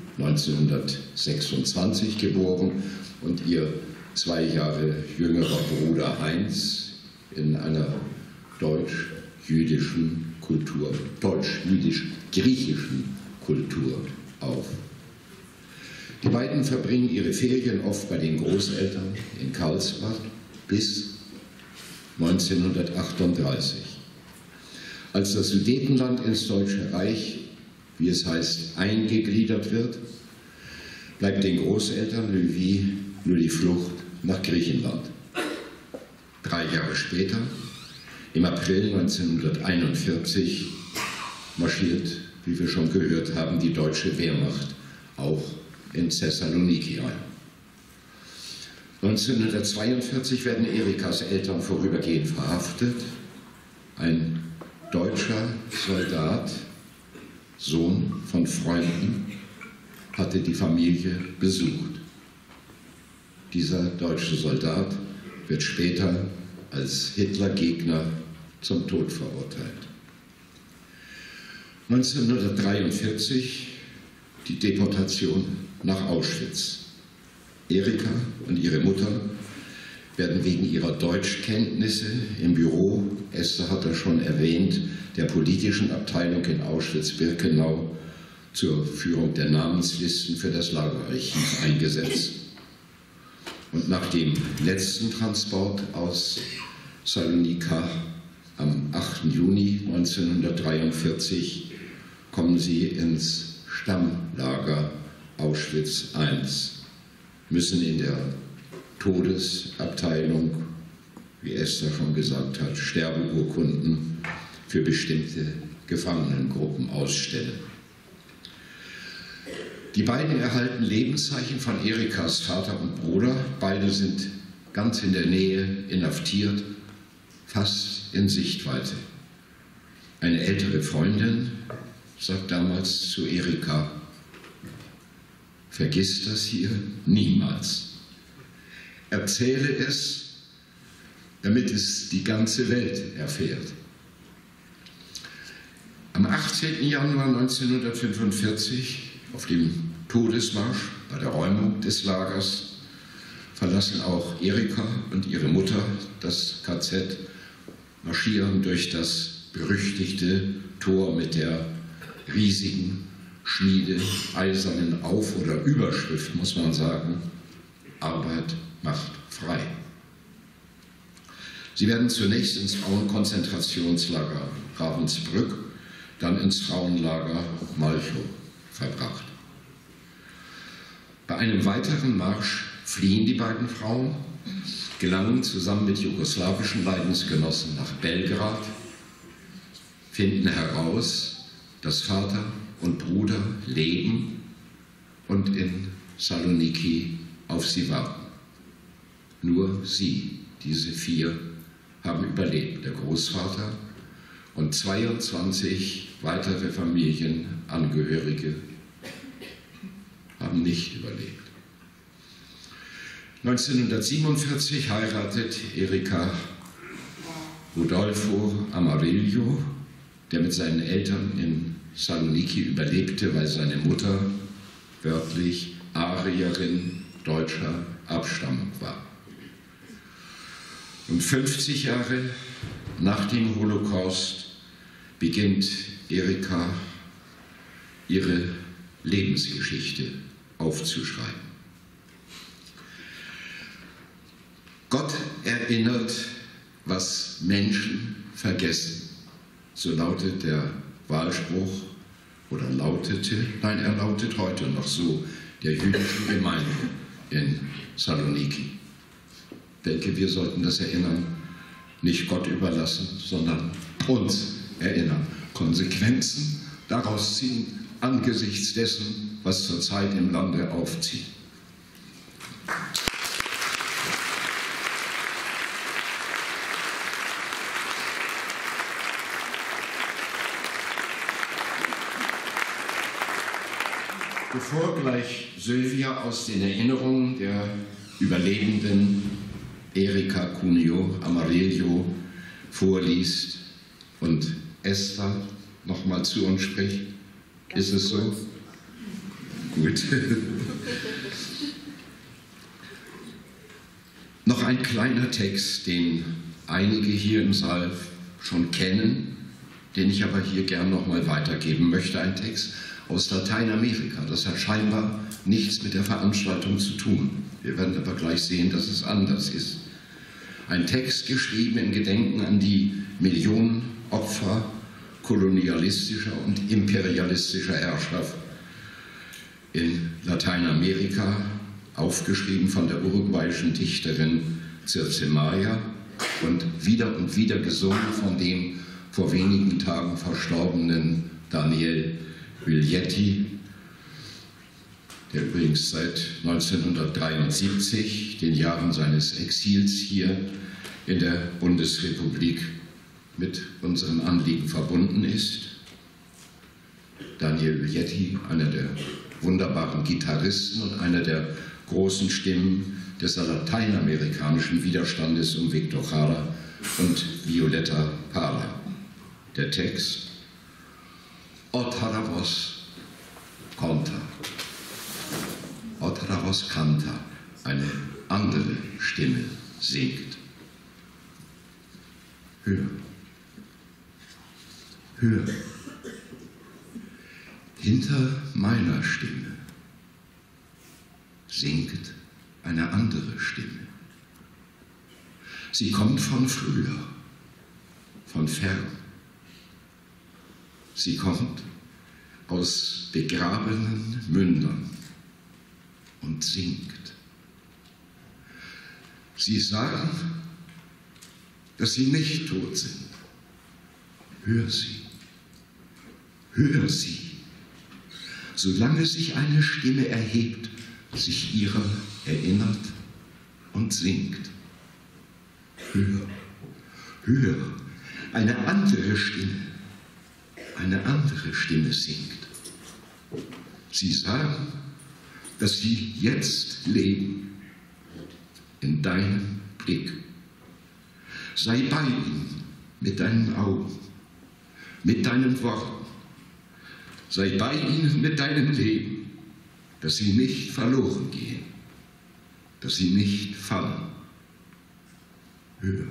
[SPEAKER 3] 1926 geboren, und ihr 2 Jahre jüngerer Bruder Heinz in einer deutsch-jüdisch-griechischen Kultur auf. Die beiden verbringen ihre Ferien oft bei den Großeltern in Karlsbad bis 1938. Als das Sudetenland ins Deutsche Reich, wie es heißt, eingegliedert wird, bleibt den Großeltern Löwy nur die Flucht nach Griechenland. 3 Jahre später, im April 1941, marschiert, wie wir schon gehört haben, die deutsche Wehrmacht auch in Thessaloniki ein. 1942 werden Erikas Eltern vorübergehend verhaftet. Ein deutscher Soldat, Sohn von Freunden, hatte die Familie besucht. Dieser deutsche Soldat wird später als Hitlergegner zum Tod verurteilt. 1943 die Deportation nach Auschwitz. Erika und ihre Mutter werden wegen ihrer Deutschkenntnisse im Büro, Esther hat das schon erwähnt, der politischen Abteilung in Auschwitz-Birkenau zur Führung der Namenslisten für das Lagerarchiv eingesetzt. Und nach dem letzten Transport aus Salonika am 8. Juni 1943 kommen sie ins Stammlager Auschwitz I, müssen in der Todesabteilung, wie Esther schon gesagt hat, Sterbeurkunden für bestimmte Gefangenengruppen ausstellen. Die beiden erhalten Lebenszeichen von Erikas Vater und Bruder. Beide sind ganz in der Nähe inhaftiert, fast in Sichtweite. Eine ältere Freundin sagt damals zu Erika: Vergiss das hier niemals. Erzähle es, damit es die ganze Welt erfährt. Am 18. Januar 1945, auf dem Todesmarsch bei der Räumung des Lagers, verlassen auch Erika und ihre Mutter das KZ, marschieren durch das berüchtigte Tor mit der riesigen schmiedeeisernen Auf- oder Überschrift, muss man sagen: Arbeit macht frei. Sie werden zunächst ins Frauenkonzentrationslager Ravensbrück, dann ins Frauenlager Malchow verbracht. Bei einem weiteren Marsch fliehen die beiden Frauen, gelangen zusammen mit jugoslawischen Leidensgenossen nach Belgrad, finden heraus, dass Vater und Bruder leben und in Saloniki auf sie warten. Nur sie, diese 4, haben überlebt. Der Großvater und 22 weitere Familienangehörige haben nicht überlebt. 1947 heiratet Erika Rodolfo Amarillo, der mit seinen Eltern in Saloniki überlebte, weil seine Mutter wörtlich Arierin deutscher Abstammung war. Und 50 Jahre nach dem Holocaust beginnt Erika ihre Lebensgeschichte aufzuschreiben. Gott erinnert, was Menschen vergessen. So lautet der Wahlspruch, oder lautete, nein, er lautet heute noch so, der jüdischen Gemeinde in Saloniki. Ich denke, wir sollten das Erinnern nicht Gott überlassen, sondern uns erinnern. Konsequenzen daraus ziehen, angesichts dessen, was zurzeit im Lande aufzieht. Bevor gleich Sylvia aus den Erinnerungen der Überlebenden Erika Cuneo Amarillo vorliest und Esther nochmal zu uns spricht, ist es so? Gut. Noch ein kleiner Text, den einige hier im Saal schon kennen, den ich aber hier gern nochmal weitergeben möchte. Ein Text aus Lateinamerika. Das hat scheinbar nichts mit der Veranstaltung zu tun. Wir werden aber gleich sehen, dass es anders ist. Ein Text geschrieben im Gedenken an die Millionen Opfer kolonialistischer und imperialistischer Herrschaft in Lateinamerika, aufgeschrieben von der uruguayischen Dichterin Circe Maya und wieder gesungen von dem vor wenigen Tagen verstorbenen Daniel Viglietti, der übrigens seit 1973, den Jahren seines Exils hier in der Bundesrepublik, mit unseren Anliegen verbunden ist. Daniel Viglietti, einer der wunderbaren Gitarristen und einer der großen Stimmen des lateinamerikanischen Widerstandes um Victor Jara und Violeta Parra. Der Text: Otra voz canta. Otra voz canta. Eine andere Stimme singt. Hör. Hör. Hinter meiner Stimme singt eine andere Stimme. Sie kommt von früher, von fern. Sie kommt aus begrabenen Mündern und singt. Sie sagen, dass sie nicht tot sind. Hör sie, hör sie. Solange sich eine Stimme erhebt, sich ihrer erinnert und singt. Hör, hör, eine andere Stimme singt. Sie sagen, dass sie jetzt leben in deinem Blick. Sei bei ihnen mit deinen Augen, mit deinen Worten. Sei bei ihnen mit deinem Leben, dass sie nicht verloren gehen, dass sie nicht fallen. Hör,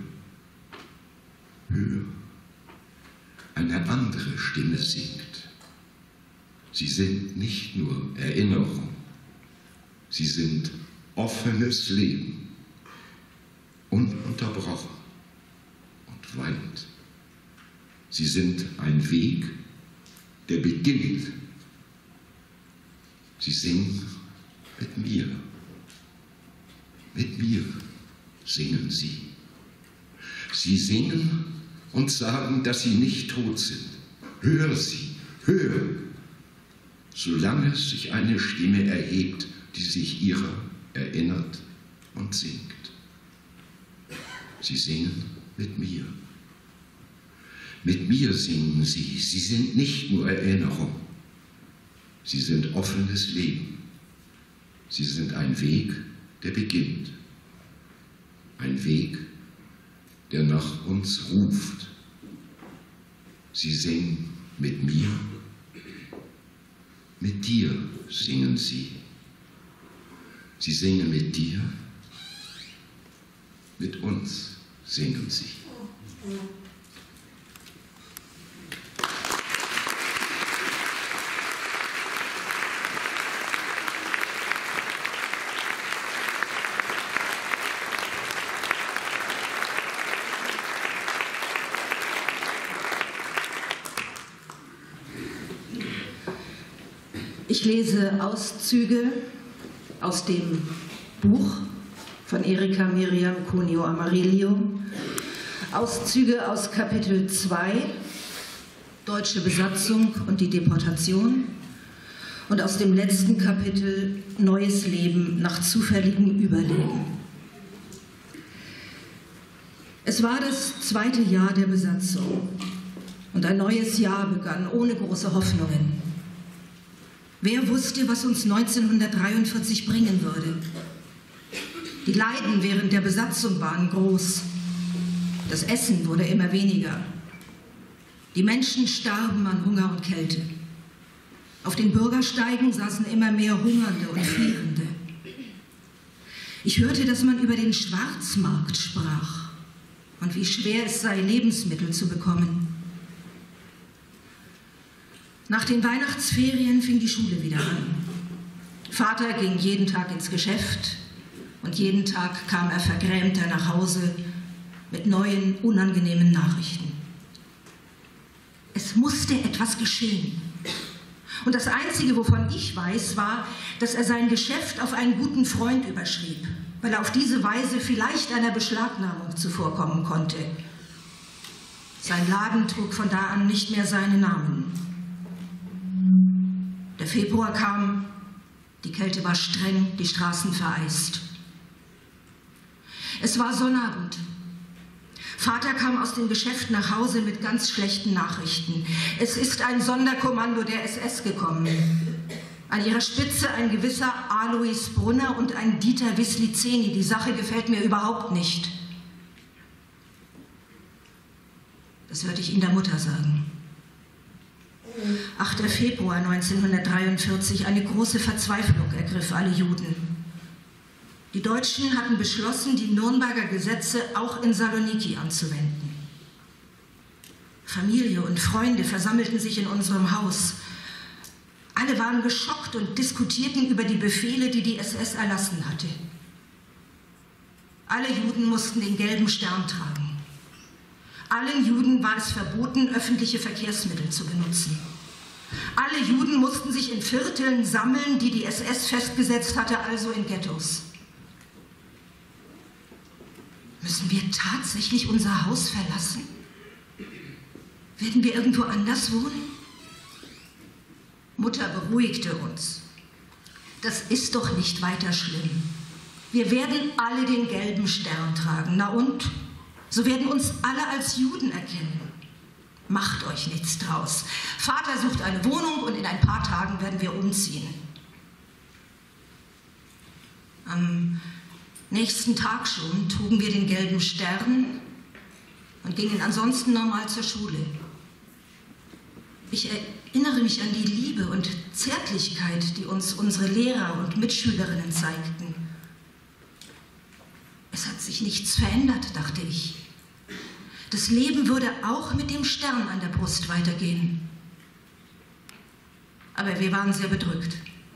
[SPEAKER 3] hör. Eine andere Stimme singt. Sie sind nicht nur Erinnerung, sie sind offenes Leben, ununterbrochen und weit. Sie sind ein Weg, der beginnt. Sie singen mit mir. Mit mir singen sie. Sie singen und sagen, dass sie nicht tot sind. Hör sie, hör. Solange sich eine Stimme erhebt, die sich ihrer erinnert und singt. Sie singen mit mir. Mit mir singen sie. Sie sind nicht nur Erinnerung. Sie sind offenes Leben. Sie sind ein Weg, der beginnt. Ein Weg, der nach uns ruft. Sie singen mit mir, mit dir singen sie. Sie singen mit dir, mit uns singen sie.
[SPEAKER 5] Ich lese Auszüge aus dem Buch von Erika Miriam Cuneo Amarillo, Auszüge aus Kapitel 2, Deutsche Besatzung und die Deportation, und aus dem letzten Kapitel Neues Leben nach zufälligem Überleben. Es war das zweite Jahr der Besatzung und ein neues Jahr begann ohne große Hoffnungen. Wer wusste, was uns 1943 bringen würde? Die Leiden während der Besatzung waren groß. Das Essen wurde immer weniger. Die Menschen starben an Hunger und Kälte. Auf den Bürgersteigen saßen immer mehr Hungernde und Frierende. Ich hörte, dass man über den Schwarzmarkt sprach und wie schwer es sei, Lebensmittel zu bekommen. Nach den Weihnachtsferien fing die Schule wieder an. Vater ging jeden Tag ins Geschäft und jeden Tag kam er vergrämter nach Hause mit neuen, unangenehmen Nachrichten. Es musste etwas geschehen. Und das Einzige, wovon ich weiß, war, dass er sein Geschäft auf einen guten Freund überschrieb, weil er auf diese Weise vielleicht einer Beschlagnahmung zuvorkommen konnte. Sein Laden trug von da an nicht mehr seinen Namen. Der Februar kam, die Kälte war streng, die Straßen vereist. Es war Sonnabend. Vater kam aus dem Geschäft nach Hause mit ganz schlechten Nachrichten. Es ist ein Sonderkommando der SS gekommen. An ihrer Spitze ein gewisser Alois Brunner und ein Dieter Wisliceni. Die Sache gefällt mir überhaupt nicht. Das hörte ich ihn der Mutter sagen. 8. Februar 1943, eine große Verzweiflung ergriff alle Juden. Die Deutschen hatten beschlossen, die Nürnberger Gesetze auch in Saloniki anzuwenden. Familie und Freunde versammelten sich in unserem Haus. Alle waren geschockt und diskutierten über die Befehle, die die SS erlassen hatte. Alle Juden mussten den gelben Stern tragen. Allen Juden war es verboten, öffentliche Verkehrsmittel zu benutzen. Alle Juden mussten sich in Vierteln sammeln, die die SS festgesetzt hatte, also in Ghettos. Müssen wir tatsächlich unser Haus verlassen? Werden wir irgendwo anders wohnen? Mutter beruhigte uns. Das ist doch nicht weiter schlimm. Wir werden alle den gelben Stern tragen. Na und? So werden uns alle als Juden erkennen. Macht euch nichts draus. Vater sucht eine Wohnung und in ein paar Tagen werden wir umziehen. Am nächsten Tag schon trugen wir den gelben Stern und gingen ansonsten normal zur Schule. Ich erinnere mich an die Liebe und Zärtlichkeit, die uns unsere Lehrer und Mitschülerinnen zeigten. Es hat sich nichts verändert, dachte ich. Das Leben würde auch mit dem Stern an der Brust weitergehen. Aber wir waren sehr bedrückt.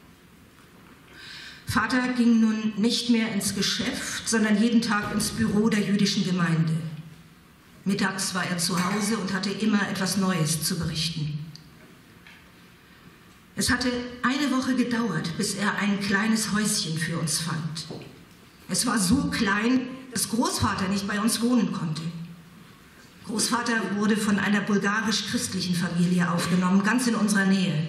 [SPEAKER 5] Vater ging nun nicht mehr ins Geschäft, sondern jeden Tag ins Büro der jüdischen Gemeinde. Mittags war er zu Hause und hatte immer etwas Neues zu berichten. Es hatte eine Woche gedauert, bis er ein kleines Häuschen für uns fand. Es war so klein, dass Großvater nicht bei uns wohnen konnte. Großvater wurde von einer bulgarisch-christlichen Familie aufgenommen, ganz in unserer Nähe.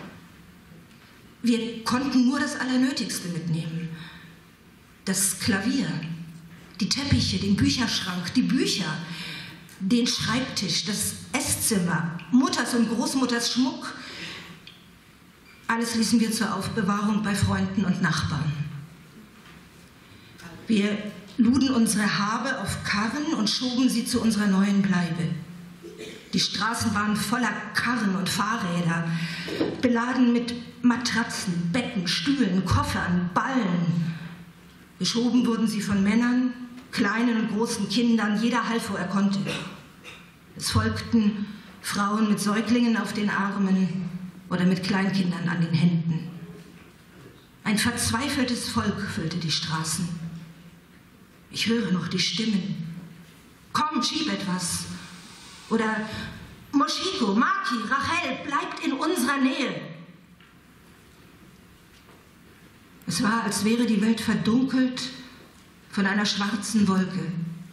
[SPEAKER 5] Wir konnten nur das Allernötigste mitnehmen. Das Klavier, die Teppiche, den Bücherschrank, die Bücher, den Schreibtisch, das Esszimmer, Mutters und Großmutters Schmuck. Alles ließen wir zur Aufbewahrung bei Freunden und Nachbarn. Wir luden unsere Habe auf Karren und schoben sie zu unserer neuen Bleibe. Die Straßen waren voller Karren und Fahrräder, beladen mit Matratzen, Betten, Stühlen, Koffern, Ballen. Geschoben wurden sie von Männern, kleinen und großen Kindern, jeder half, wo er konnte. Es folgten Frauen mit Säuglingen auf den Armen oder mit Kleinkindern an den Händen. Ein verzweifeltes Volk füllte die Straßen. Ich höre noch die Stimmen. Komm, schieb etwas. Oder Moschiko, Maki, Rachel, bleibt in unserer Nähe. Es war, als wäre die Welt verdunkelt von einer schwarzen Wolke.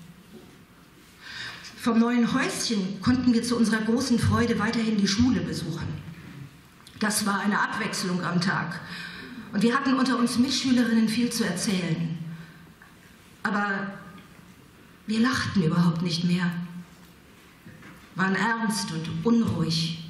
[SPEAKER 5] Vom neuen Häuschen konnten wir zu unserer großen Freude weiterhin die Schule besuchen. Das war eine Abwechslung am Tag. Und wir hatten unter uns Mitschülerinnen viel zu erzählen. Aber wir lachten überhaupt nicht mehr, waren ernst und unruhig.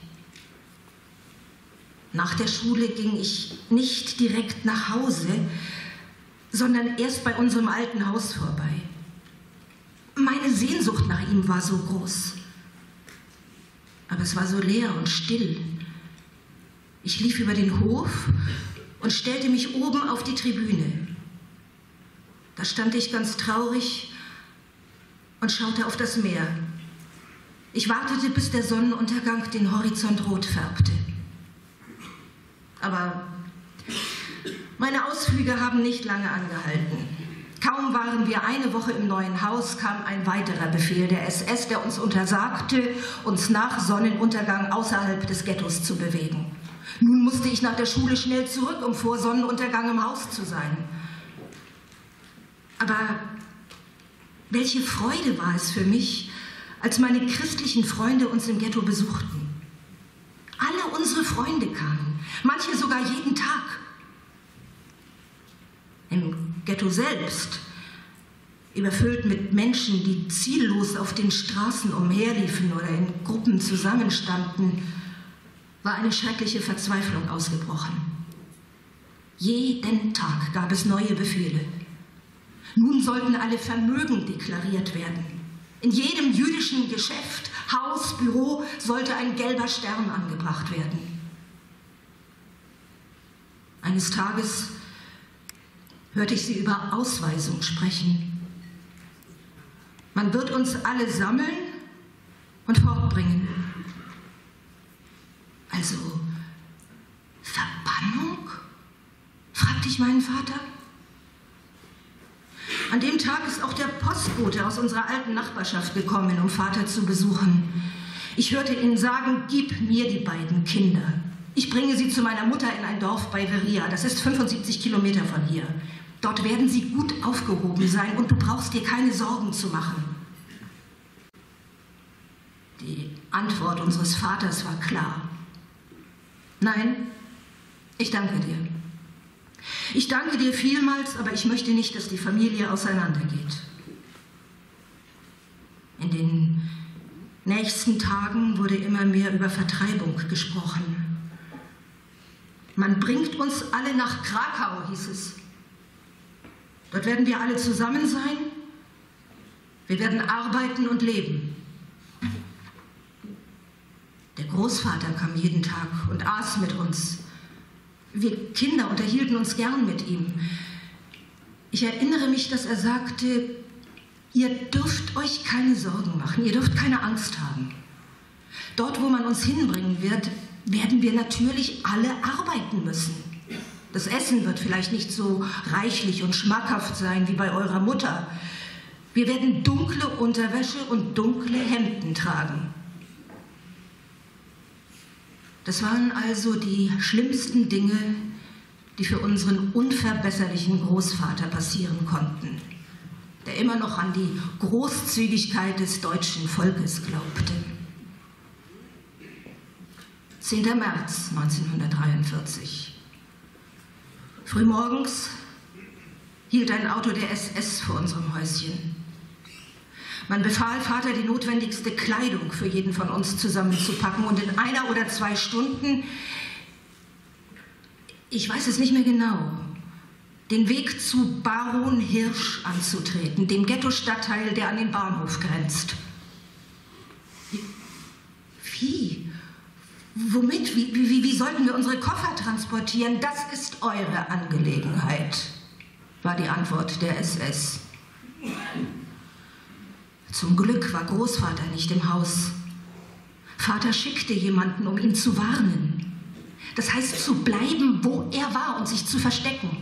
[SPEAKER 5] Nach der Schule ging ich nicht direkt nach Hause, sondern erst bei unserem alten Haus vorbei. Meine Sehnsucht nach ihm war so groß. Aber es war so leer und still. Ich lief über den Hof und stellte mich oben auf die Tribüne. Da stand ich ganz traurig und schaute auf das Meer. Ich wartete, bis der Sonnenuntergang den Horizont rot färbte. Aber meine Ausflüge haben nicht lange angehalten. Kaum waren wir eine Woche im neuen Haus, kam ein weiterer Befehl der SS, der uns untersagte, uns nach Sonnenuntergang außerhalb des Ghettos zu bewegen. Nun musste ich nach der Schule schnell zurück, um vor Sonnenuntergang im Haus zu sein. Aber welche Freude war es für mich, als meine christlichen Freunde uns im Ghetto besuchten. Alle unsere Freunde kamen, manche sogar jeden Tag. Im Ghetto selbst, überfüllt mit Menschen, die ziellos auf den Straßen umherliefen oder in Gruppen zusammenstanden, war eine schreckliche Verzweiflung ausgebrochen. Jeden Tag gab es neue Befehle. Nun sollten alle Vermögen deklariert werden. In jedem jüdischen Geschäft, Haus, Büro sollte ein gelber Stern angebracht werden. Eines Tages hörte ich sie über Ausweisung sprechen. Man wird uns alle sammeln und fortbringen. Also Verbannung? Fragte ich meinen Vater. An dem Tag ist auch der Postbote aus unserer alten Nachbarschaft gekommen, um Vater zu besuchen. Ich hörte ihn sagen, gib mir die beiden Kinder. Ich bringe sie zu meiner Mutter in ein Dorf bei Veria. Das ist 75 Kilometer von hier. Dort werden sie gut aufgehoben sein und du brauchst dir keine Sorgen zu machen. Die Antwort unseres Vaters war klar. Nein, ich danke dir. Ich danke dir vielmals, aber ich möchte nicht, dass die Familie auseinandergeht. In den nächsten Tagen wurde immer mehr über Vertreibung gesprochen. Man bringt uns alle nach Krakau, hieß es. Dort werden wir alle zusammen sein. Wir werden arbeiten und leben. Der Großvater kam jeden Tag und aß mit uns. Wir Kinder unterhielten uns gern mit ihm. Ich erinnere mich, dass er sagte, ihr dürft euch keine Sorgen machen, ihr dürft keine Angst haben. Dort, wo man uns hinbringen wird, werden wir natürlich alle arbeiten müssen. Das Essen wird vielleicht nicht so reichlich und schmackhaft sein wie bei eurer Mutter. Wir werden dunkle Unterwäsche und dunkle Hemden tragen. Das waren also die schlimmsten Dinge, die für unseren unverbesserlichen Großvater passieren konnten, der immer noch an die Großzügigkeit des deutschen Volkes glaubte. 10. März 1943. Frühmorgens hielt ein Auto der SS vor unserem Häuschen. Man befahl Vater, die notwendigste Kleidung für jeden von uns zusammenzupacken und in 1 oder 2 Stunden, ich weiß es nicht mehr genau, den Weg zu Baron Hirsch anzutreten, dem Ghetto-Stadtteil, der an den Bahnhof grenzt. Wie? Womit? Wie sollten wir unsere Koffer transportieren? Das ist eure Angelegenheit, war die Antwort der SS. Zum Glück war Großvater nicht im Haus. Vater schickte jemanden, um ihn zu warnen. Das heißt, zu bleiben, wo er war und sich zu verstecken.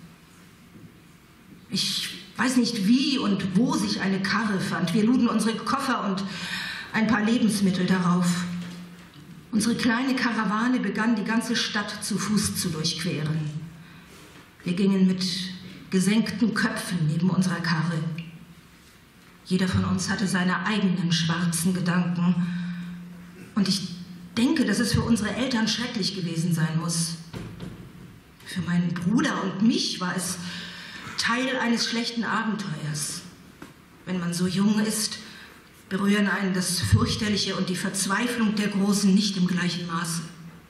[SPEAKER 5] Ich weiß nicht, wie und wo sich eine Karre fand. Wir luden unsere Koffer und ein paar Lebensmittel darauf. Unsere kleine Karawane begann, die ganze Stadt zu Fuß zu durchqueren. Wir gingen mit gesenkten Köpfen neben unserer Karre. Jeder von uns hatte seine eigenen schwarzen Gedanken. Und ich denke, dass es für unsere Eltern schrecklich gewesen sein muss. Für meinen Bruder und mich war es Teil eines schlechten Abenteuers. Wenn man so jung ist, berühren einen das Fürchterliche und die Verzweiflung der Großen nicht im gleichen Maße.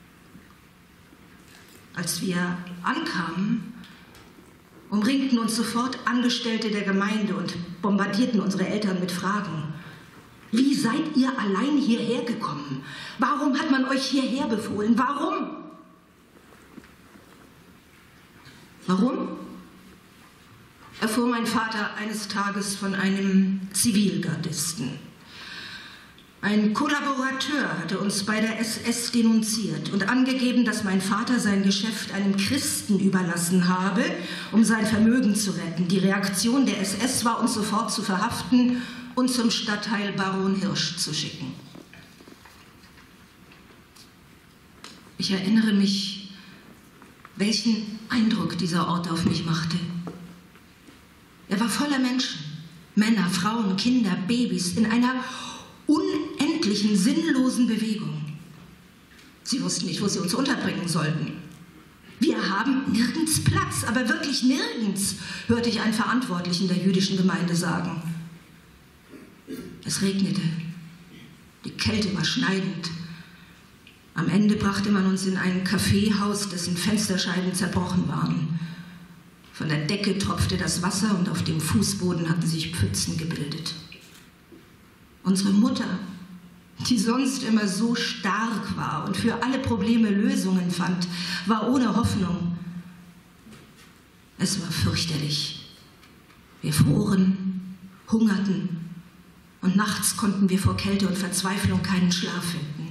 [SPEAKER 5] Als wir ankamen, umringten uns sofort Angestellte der Gemeinde und bombardierten unsere Eltern mit Fragen. Wie seid ihr allein hierher gekommen? Warum hat man euch hierher befohlen? Warum? Warum? Erfuhr mein Vater eines Tages von einem Zivilgardisten. Ein Kollaborateur hatte uns bei der SS denunziert und angegeben, dass mein Vater sein Geschäft einem Christen überlassen habe, um sein Vermögen zu retten. Die Reaktion der SS war, uns sofort zu verhaften und zum Stadtteil Baron Hirsch zu schicken. Ich erinnere mich, welchen Eindruck dieser Ort auf mich machte. Er war voller Menschen, Männer, Frauen, Kinder, Babys, in einer unendlichen, sinnlosen Bewegung. Sie wussten nicht, wo sie uns unterbringen sollten. Wir haben nirgends Platz, aber wirklich nirgends, hörte ich einen Verantwortlichen der jüdischen Gemeinde sagen. Es regnete. Die Kälte war schneidend. Am Ende brachte man uns in ein Kaffeehaus, dessen Fensterscheiben zerbrochen waren. Von der Decke tropfte das Wasser und auf dem Fußboden hatten sich Pfützen gebildet. Unsere Mutter, die sonst immer so stark war und für alle Probleme Lösungen fand, war ohne Hoffnung. Es war fürchterlich. Wir froren, hungerten und nachts konnten wir vor Kälte und Verzweiflung keinen Schlaf finden.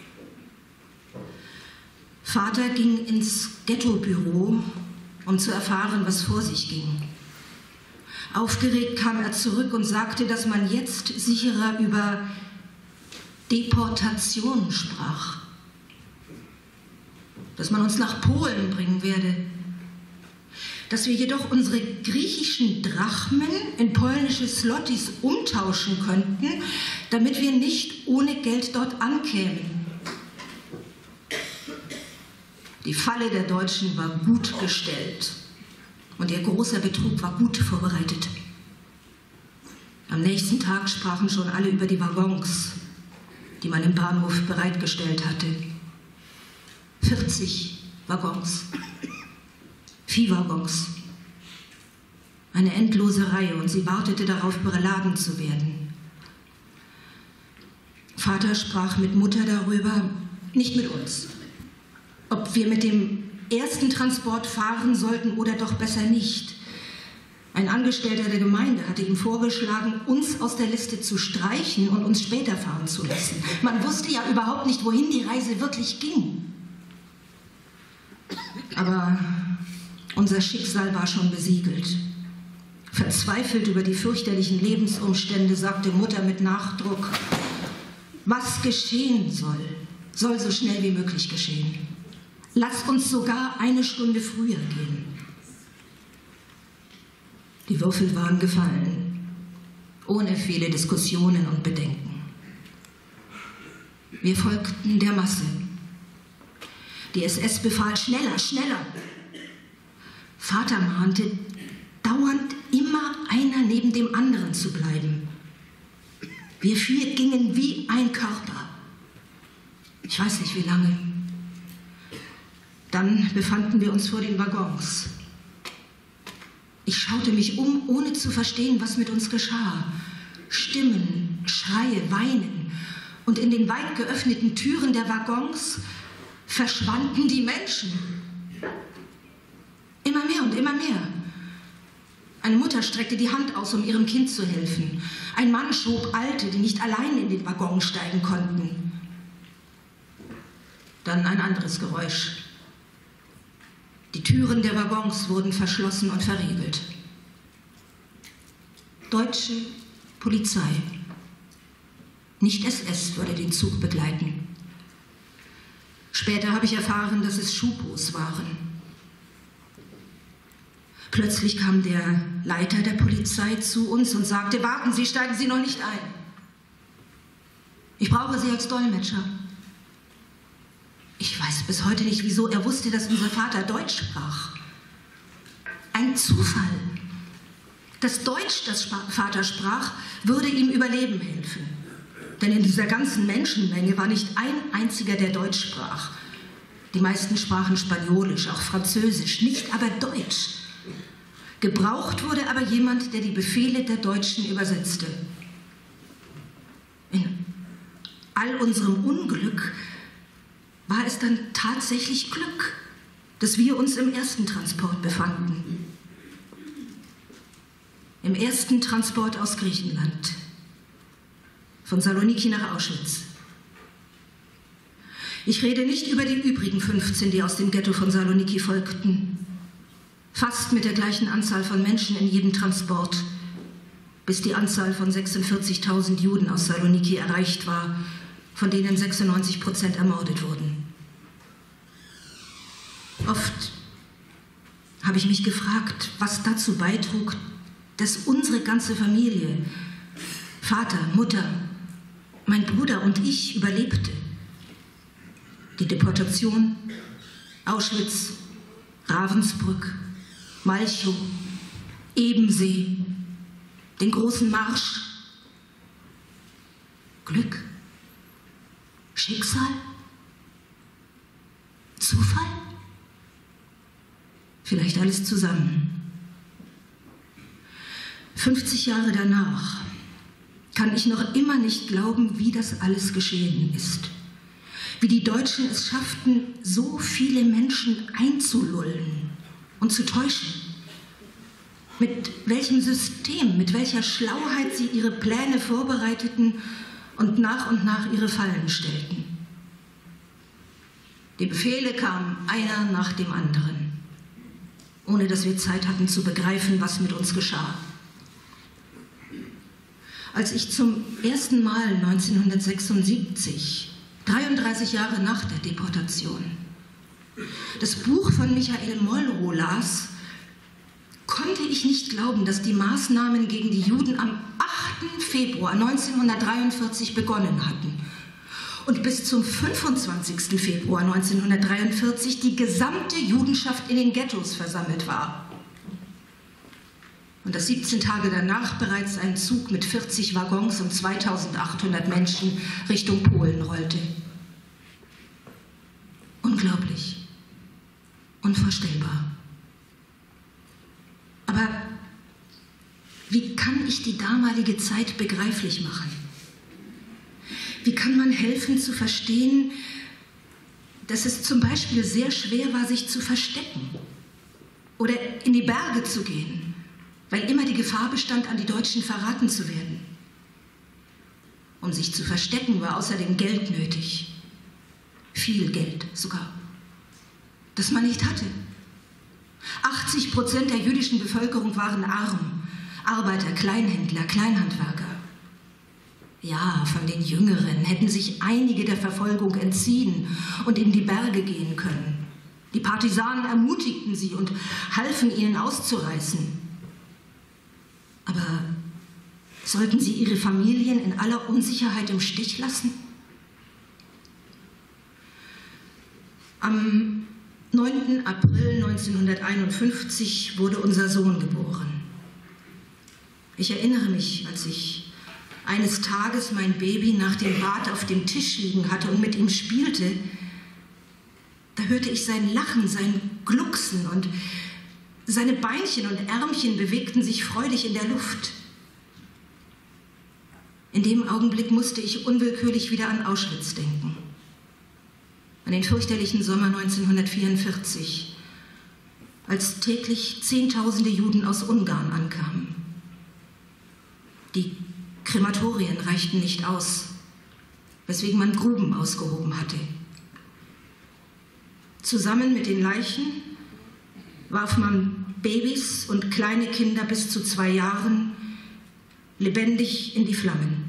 [SPEAKER 5] Vater ging ins Ghettobüro, um zu erfahren, was vor sich ging. Aufgeregt kam er zurück und sagte, dass man jetzt sicherer über Deportation sprach. Dass man uns nach Polen bringen werde. Dass wir jedoch unsere griechischen Drachmen in polnische Zlotys umtauschen könnten, damit wir nicht ohne Geld dort ankämen. Die Falle der Deutschen war gut gestellt. Und ihr großer Betrug war gut vorbereitet. Am nächsten Tag sprachen schon alle über die Waggons, die man im Bahnhof bereitgestellt hatte. 40 Waggons. Viehwaggons. Eine endlose Reihe und sie wartete darauf, beladen zu werden. Vater sprach mit Mutter darüber, nicht mit uns, ob wir mit dem ersten Transport fahren sollten oder doch besser nicht. Ein Angestellter der Gemeinde hatte ihm vorgeschlagen, uns aus der Liste zu streichen und uns später fahren zu lassen. Man wusste ja überhaupt nicht, wohin die Reise wirklich ging. Aber unser Schicksal war schon besiegelt. Verzweifelt über die fürchterlichen Lebensumstände sagte Mutter mit Nachdruck, was geschehen soll so schnell wie möglich geschehen. Lass uns sogar eine Stunde früher gehen. Die Würfel waren gefallen, ohne viele Diskussionen und Bedenken. Wir folgten der Masse. Die SS befahl, schneller, schneller. Vater mahnte, dauernd immer einer neben dem anderen zu bleiben. Wir 4 gingen wie ein Körper. Ich weiß nicht, wie lange. Dann befanden wir uns vor den Waggons. Ich schaute mich um, ohne zu verstehen, was mit uns geschah. Stimmen, Schreie, Weinen. Und in den weit geöffneten Türen der Waggons verschwanden die Menschen. Immer mehr und immer mehr. Eine Mutter streckte die Hand aus, um ihrem Kind zu helfen. Ein Mann schob Alte, die nicht allein in den Waggon steigen konnten. Dann ein anderes Geräusch. Die Türen der Waggons wurden verschlossen und verriegelt. Deutsche Polizei. Nicht SS würde den Zug begleiten. Später habe ich erfahren, dass es Schupos waren. Plötzlich kam der Leiter der Polizei zu uns und sagte, warten Sie, steigen Sie noch nicht ein. Ich brauche Sie als Dolmetscher. Ich weiß bis heute nicht, wieso er wusste, dass unser Vater Deutsch sprach. Ein Zufall. Das Deutsch, das Vater sprach, würde ihm Überleben helfen. Denn in dieser ganzen Menschenmenge war nicht ein einziger, der Deutsch sprach. Die meisten sprachen Spaniolisch, auch Französisch, nicht aber Deutsch. Gebraucht wurde aber jemand, der die Befehle der Deutschen übersetzte. In all unserem Unglück war es dann tatsächlich Glück, dass wir uns im ersten Transport befanden. Im ersten Transport aus Griechenland, von Saloniki nach Auschwitz. Ich rede nicht über die übrigen 15, die aus dem Ghetto von Saloniki folgten. Fast mit der gleichen Anzahl von Menschen in jedem Transport, bis die Anzahl von 46.000 Juden aus Saloniki erreicht war, von denen 96% ermordet wurden. Oft habe ich mich gefragt, was dazu beitrug, dass unsere ganze Familie, Vater, Mutter, mein Bruder und ich überlebte. Die Deportation, Auschwitz, Ravensbrück, Malchow, Ebensee, den großen Marsch. Glück? Schicksal? Zufall? Vielleicht alles zusammen. 50 Jahre danach kann ich noch immer nicht glauben, wie das alles geschehen ist. Wie die Deutschen es schafften, so viele Menschen einzulullen und zu täuschen. Mit welchem System, mit welcher Schlauheit sie ihre Pläne vorbereiteten und nach ihre Fallen stellten. Die Befehle kamen einer nach dem anderen, ohne dass wir Zeit hatten zu begreifen, was mit uns geschah. Als ich zum ersten Mal 1976, 33 Jahre nach der Deportation, das Buch von Michael Molrow las, konnte ich nicht glauben, dass die Maßnahmen gegen die Juden am 8. Februar 1943 begonnen hatten und bis zum 25. Februar 1943 die gesamte Judenschaft in den Ghettos versammelt war. Und dass 17 Tage danach bereits ein Zug mit 40 Waggons und 2800 Menschen Richtung Polen rollte. Unglaublich. Unvorstellbar. Aber wie kann ich die damalige Zeit begreiflich machen? Wie kann man helfen zu verstehen, dass es zum Beispiel sehr schwer war, sich zu verstecken oder in die Berge zu gehen, weil immer die Gefahr bestand, an die Deutschen verraten zu werden. Um sich zu verstecken, war außerdem Geld nötig. Viel Geld sogar, das man nicht hatte. 80% der jüdischen Bevölkerung waren arm. Arbeiter, Kleinhändler, Kleinhandwerker. Ja, von den Jüngeren hätten sich einige der Verfolgung entziehen und in die Berge gehen können. Die Partisanen ermutigten sie und halfen ihnen auszureißen. Aber sollten sie ihre Familien in aller Unsicherheit im Stich lassen? Am 9. April 1951 wurde unser Sohn geboren. Ich erinnere mich, als ich eines Tages mein Baby nach dem Bad auf dem Tisch liegen hatte und mit ihm spielte, da hörte ich sein Lachen, sein Glucksen und Seine Beinchen und Ärmchen bewegten sich freudig in der Luft. In dem Augenblick musste ich unwillkürlich wieder an Auschwitz denken. An den fürchterlichen Sommer 1944, als täglich Zehntausende Juden aus Ungarn ankamen. Die Krematorien reichten nicht aus, weswegen man Gruben ausgehoben hatte. Zusammen mit den Leichen warf man Babys und kleine Kinder bis zu 2 Jahren lebendig in die Flammen.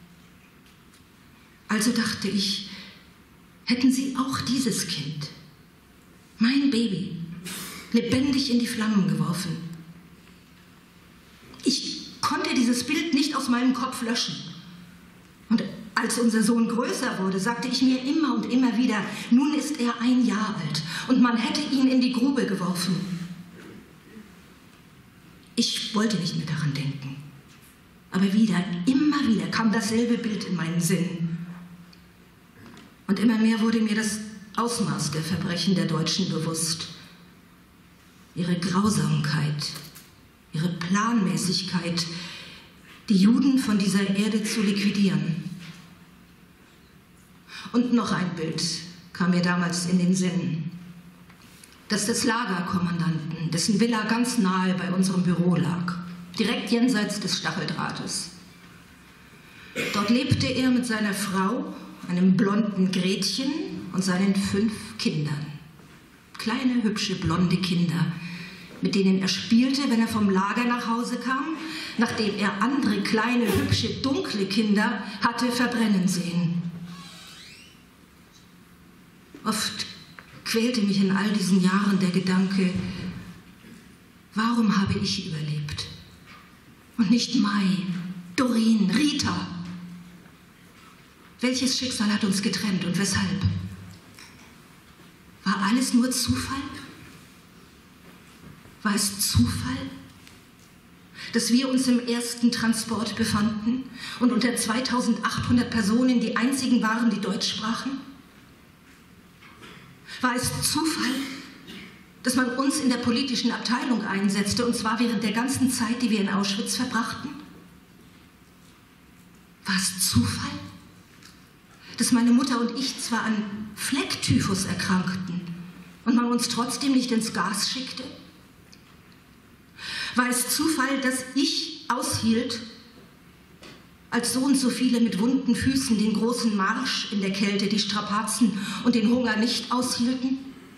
[SPEAKER 5] Also dachte ich, hätten Sie auch dieses Kind, mein Baby, lebendig in die Flammen geworfen. Ich konnte dieses Bild nicht aus meinem Kopf löschen. Und als unser Sohn größer wurde, sagte ich mir immer und immer wieder, nun ist er 1 Jahr alt und man hätte ihn in die Grube geworfen. Ich wollte nicht mehr daran denken. Aber immer wieder kam dasselbe Bild in meinen Sinn. Und immer mehr wurde mir das Ausmaß der Verbrechen der Deutschen bewusst. Ihre Grausamkeit, ihre Planmäßigkeit, die Juden von dieser Erde zu liquidieren. Und noch ein Bild kam mir damals in den Sinn. Das des Lagerkommandanten, dessen Villa ganz nahe bei unserem Büro lag, direkt jenseits des Stacheldrahtes. Dort lebte er mit seiner Frau, einem blonden Gretchen und seinen 5 Kindern. Kleine, hübsche, blonde Kinder, mit denen er spielte, wenn er vom Lager nach Hause kam, nachdem er andere kleine, hübsche, dunkle Kinder hatte verbrennen sehen. Oft quälte mich in all diesen Jahren der Gedanke, warum habe ich überlebt? Und nicht Mai, Doreen, Rita. Welches Schicksal hat uns getrennt und weshalb? War alles nur Zufall? War es Zufall, dass wir uns im ersten Transport befanden und unter 2800 Personen die einzigen waren, die Deutsch sprachen? War es Zufall, dass man uns in der politischen Abteilung einsetzte, und zwar während der ganzen Zeit, die wir in Auschwitz verbrachten? War es Zufall, dass meine Mutter und ich zwar an Flecktyphus erkrankten und man uns trotzdem nicht ins Gas schickte? War es Zufall, dass ich aushielt, als so und so viele mit wunden Füßen den großen Marsch in der Kälte, die Strapazen und den Hunger nicht aushielten?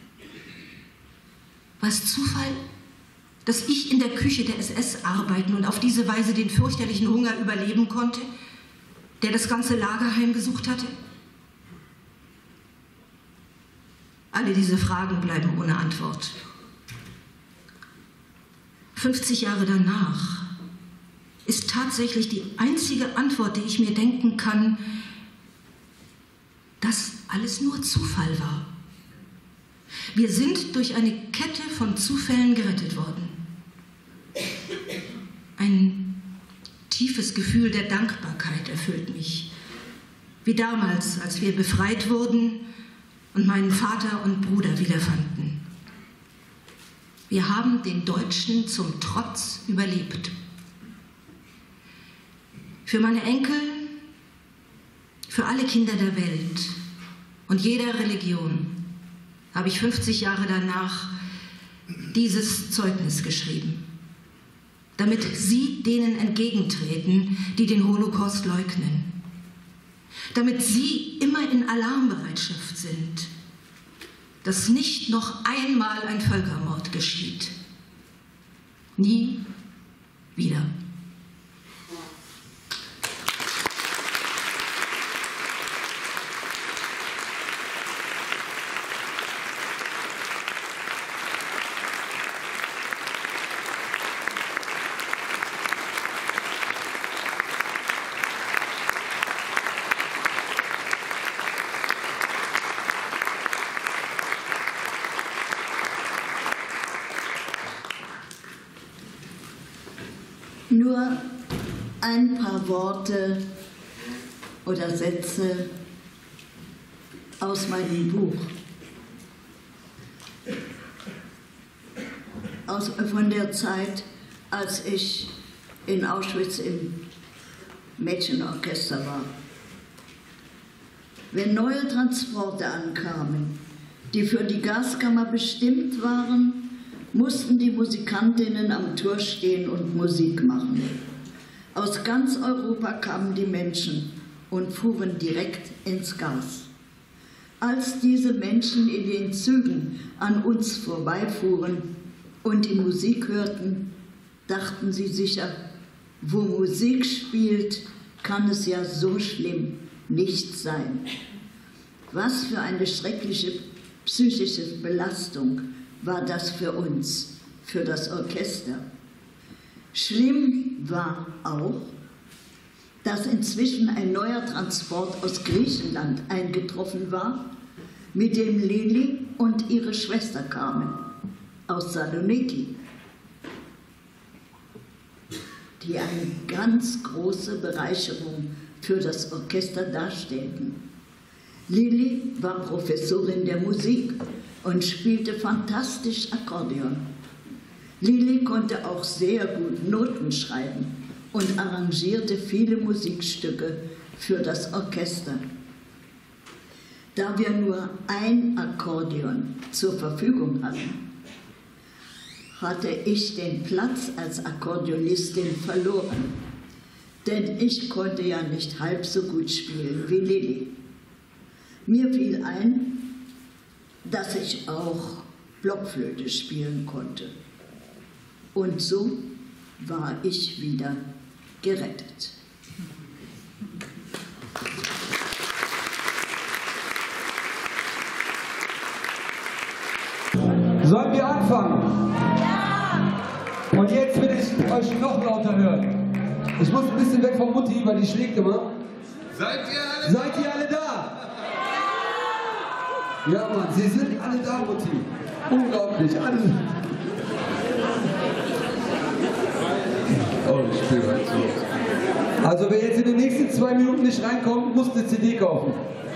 [SPEAKER 5] War es Zufall, dass ich in der Küche der SS arbeiten und auf diese Weise den fürchterlichen Hunger überleben konnte, der das ganze Lager heimgesucht hatte? Alle diese Fragen bleiben ohne Antwort. 50 Jahre danach ist tatsächlich die einzige Antwort, die ich mir denken kann, dass alles nur Zufall war. Wir sind durch eine Kette von Zufällen gerettet worden. Ein tiefes Gefühl der Dankbarkeit erfüllt mich. Wie damals, als wir befreit wurden und meinen Vater und Bruder wiederfanden. Wir haben den Deutschen zum Trotz überlebt. Für meine Enkel, für alle Kinder der Welt und jeder Religion habe ich 50 Jahre danach dieses Zeugnis geschrieben, damit sie denen entgegentreten, die den Holocaust leugnen, damit sie immer in Alarmbereitschaft sind, dass nicht noch einmal ein Völkermord geschieht. Nie wieder.
[SPEAKER 2] Nur ein paar Worte oder Sätze aus meinem Buch. von der Zeit, als ich in Auschwitz im Mädchenorchester war. Wenn neue Transporte ankamen, die für die Gaskammer bestimmt waren, mussten die Musikantinnen am Tor stehen und Musik machen. Aus ganz Europa kamen die Menschen und fuhren direkt ins Gas. Als diese Menschen in den Zügen an uns vorbeifuhren und die Musik hörten, dachten sie sicher, wo Musik spielt, kann es ja so schlimm nicht sein. Was für eine schreckliche psychische Belastung war das für uns, für das Orchester. Schlimm war auch, dass inzwischen ein neuer Transport aus Griechenland eingetroffen war, mit dem Lili und ihre Schwester kamen, aus Saloniki, die eine ganz große Bereicherung für das Orchester darstellten. Lili war Professorin der Musik und spielte fantastisch Akkordeon. Lili konnte auch sehr gut Noten schreiben und arrangierte viele Musikstücke für das Orchester. Da wir nur ein Akkordeon zur Verfügung hatten, hatte ich den Platz als Akkordeonistin verloren, denn ich konnte ja nicht halb so gut spielen wie Lili. Mir fiel ein, dass ich auch Blockflöte spielen konnte. Und so war ich wieder gerettet.
[SPEAKER 6] Sollen wir anfangen? Ja! Und jetzt will ich euch noch lauter hören. Ich muss ein bisschen weg von Mutti, weil die schlägt immer.
[SPEAKER 3] Seid ihr alle
[SPEAKER 6] da? Ja, Mann, sie sind alle da, Mutti. Unglaublich, alle. Oh, ich spiele halt so. Also wer jetzt in den nächsten 2 Minuten nicht reinkommt, muss eine CD kaufen.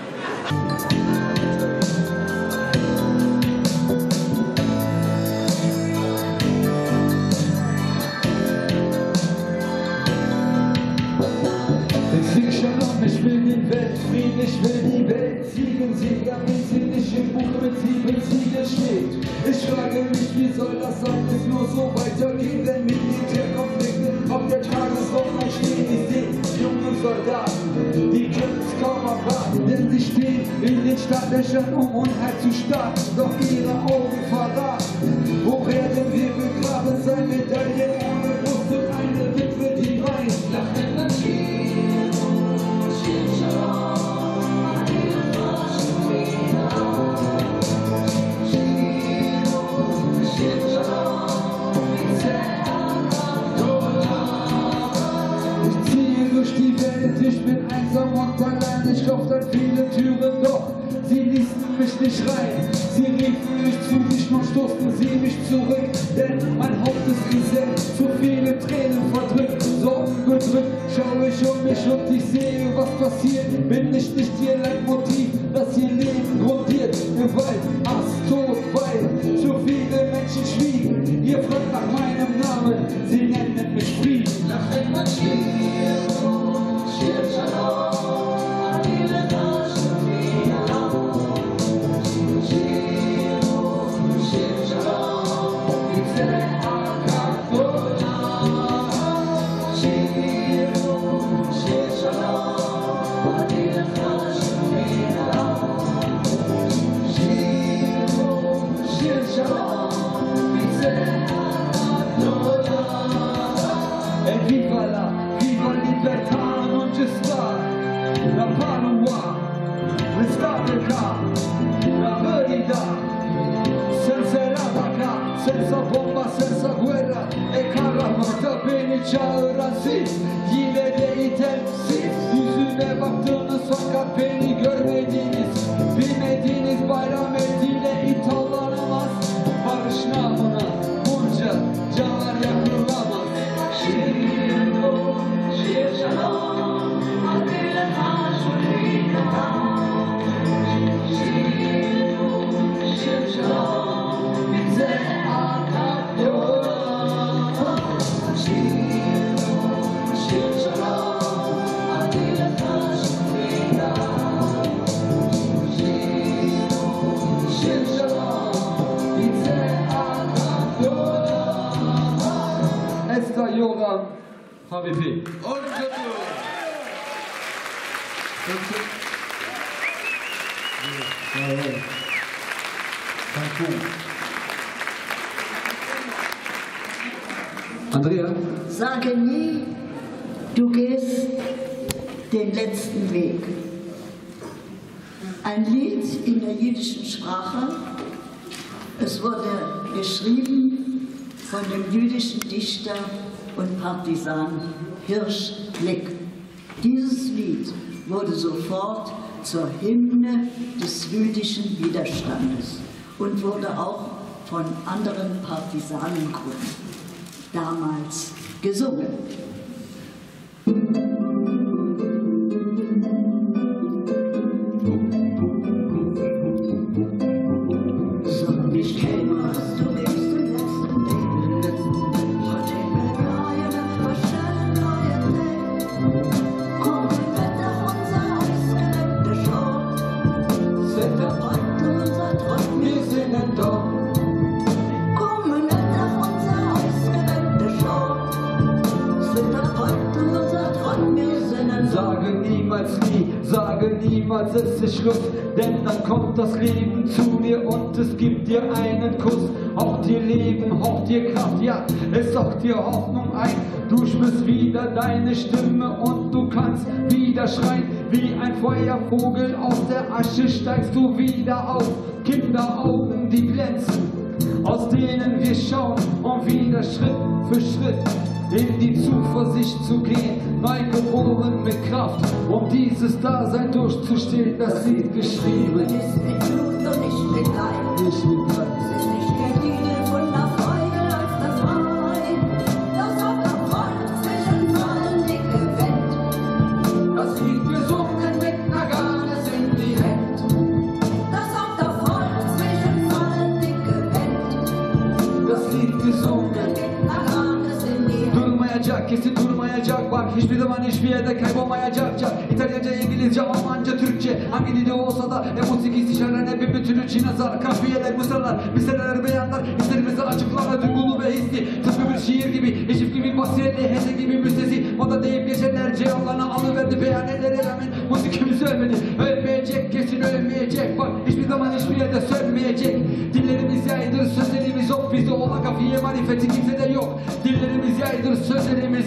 [SPEAKER 6] Ich will die Welt Frieden, ich will die Welt Siegen, Sieger, wenn sie nicht im Buch mit 7 Siegeln steht. Ich frage mich, wie soll das alles nur so weitergehen, wenn Militärkonflikte auf der Tagesordnung stehen. Ich sehe junge Soldaten, die können es kaum erwarten, denn sie stehen in den Startlöchern, um Unheil zu starten. Doch ihre Augen verraten, wo werden wir begraben sein? Medaillen ohne Brust und eine Witwe, die weint. Lachen dann ich bin einsam und allein, ich klopfte an viele Türen, doch sie ließen mich nicht rein. Sie riefen mich zu sich, nun stoßten sie mich zurück, denn mein Haupt ist gesenkt, zu viele Tränen verdrückt, Sorgen gedrückt, schaue ich um mich und ich sehe, was passiert. Bin ich nicht ihr Leitmotiv, das ihr Leben grundiert? Gewalt, Hass, Tod, weil so viele Menschen schwiegen. Ihr fragt nach meinem Namen, sie nennen mich Frieden. Nach einem senza bomba, senza guerra e kahraman beni çağıransın yine de itemsiz yüzüme baktığınız fakat beni görmediniz bilmediğiniz bayram eliyle ithalanamaz barış namına bunca canlar yakılamaz şehir doğu şehir şalom adıyla karşılığıyla şehir doğu şehir şalom bize Yo HWP.
[SPEAKER 4] Und
[SPEAKER 6] Andrea?
[SPEAKER 2] Sage nie, du gehst den letzten Weg. Ein Lied in der jiddischen Sprache. Es wurde geschrieben von dem jüdischen Dichter und Partisan Hirsch Lick. Dieses Lied wurde sofort zur Hymne des jüdischen Widerstandes und wurde auch von anderen Partisanengruppen damals gesungen.
[SPEAKER 6] Es ist Schluss, denn dann kommt das Leben zu dir und es gibt dir einen Kuss. Haucht dir Leben, haucht dir Kraft, ja, es saugt dir Hoffnung ein. Du spürst wieder deine Stimme und du kannst wieder schreien. Wie ein Feuervogel aus der Asche steigst du wieder auf. Kinderaugen, die glänzen, aus denen wir schauen, um wieder Schritt für Schritt in die Zuversicht zu gehen, neu geboren mit Kraft, um dieses Dasein durchzustehen. Das Lied geschrieben
[SPEAKER 2] ist mit Blut und nicht mit Leid.
[SPEAKER 6] Nicht mit Leid.
[SPEAKER 2] Es ist nicht der Titel von der Freude, läuft das rein. Das hat der Volk zwischen allen dicke Welt.
[SPEAKER 6] Das Lied gesungen mit Naganes in die Hand.
[SPEAKER 2] Das hat der Volk zwischen allen dicke Welt.
[SPEAKER 6] Das Lied gesungen
[SPEAKER 2] mit Naganes in die Hand.
[SPEAKER 6] durmayacak, kesin durmayacak. Bak hiçbir zaman hiçbir yerde kaybolmayacak. İtalyanca, İngilizce, Almanca, Türkçe, hangi dilde olsa da musik istişare ne bir bütünü çinazar. Kafiyeler, mısralar, misaleler, beyanlar, hislerimizi açıklar, duygulu ve hisli. Tıpkı bir şiir gibi, eşif gibi, basiretli, hece gibi müstesi. Moda deyip geçenlerce Allah'ına alıverdi beyanelere rağmen müzikimiz ölmedi. Ölmeyecek, kesin ölmeyecek. Bak hiçbir zaman hiçbir yerde sönmeyecek. Dillerimiz yaydır, sözlerimiz yok. Bizde olan kafiye marifeti kimsede yok. Dillerimiz yaydır, sözlerimiz.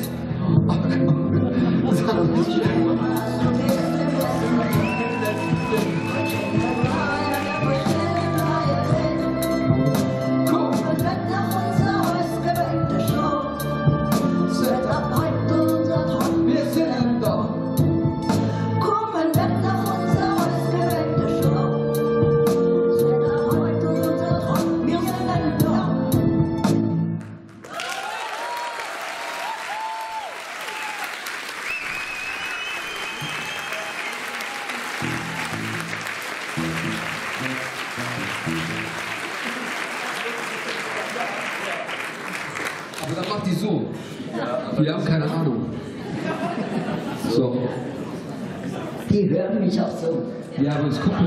[SPEAKER 6] Aber dann macht die so. Wir haben keine Ahnung. So.
[SPEAKER 2] Die hören mich auch so.
[SPEAKER 6] Ja, aber das Kuppel.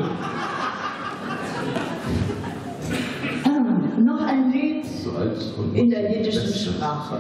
[SPEAKER 2] Noch ein Lied in der jiddischen Sprache.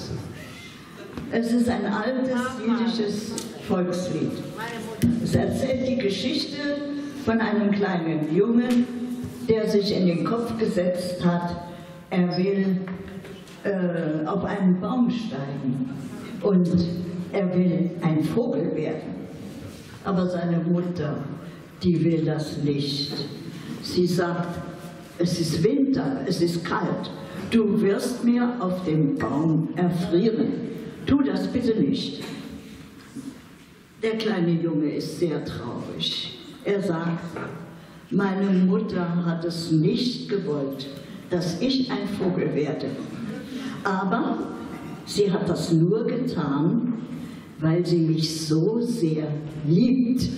[SPEAKER 2] Es ist ein altes jiddisches Volkslied. Es erzählt die Geschichte von einem kleinen Jungen, der sich in den Kopf gesetzt hat, er will auf einen Baum steigen und er will ein Vogel werden. Aber seine Mutter, die will das nicht. Sie sagt, es ist Winter, es ist kalt, du wirst mir auf dem Baum erfrieren. Tu das bitte nicht. Der kleine Junge ist sehr traurig. Er sagt, meine Mutter hat es nicht gewollt, dass ich ein Vogel werde. Aber sie hat das nur getan, weil sie mich so sehr liebt.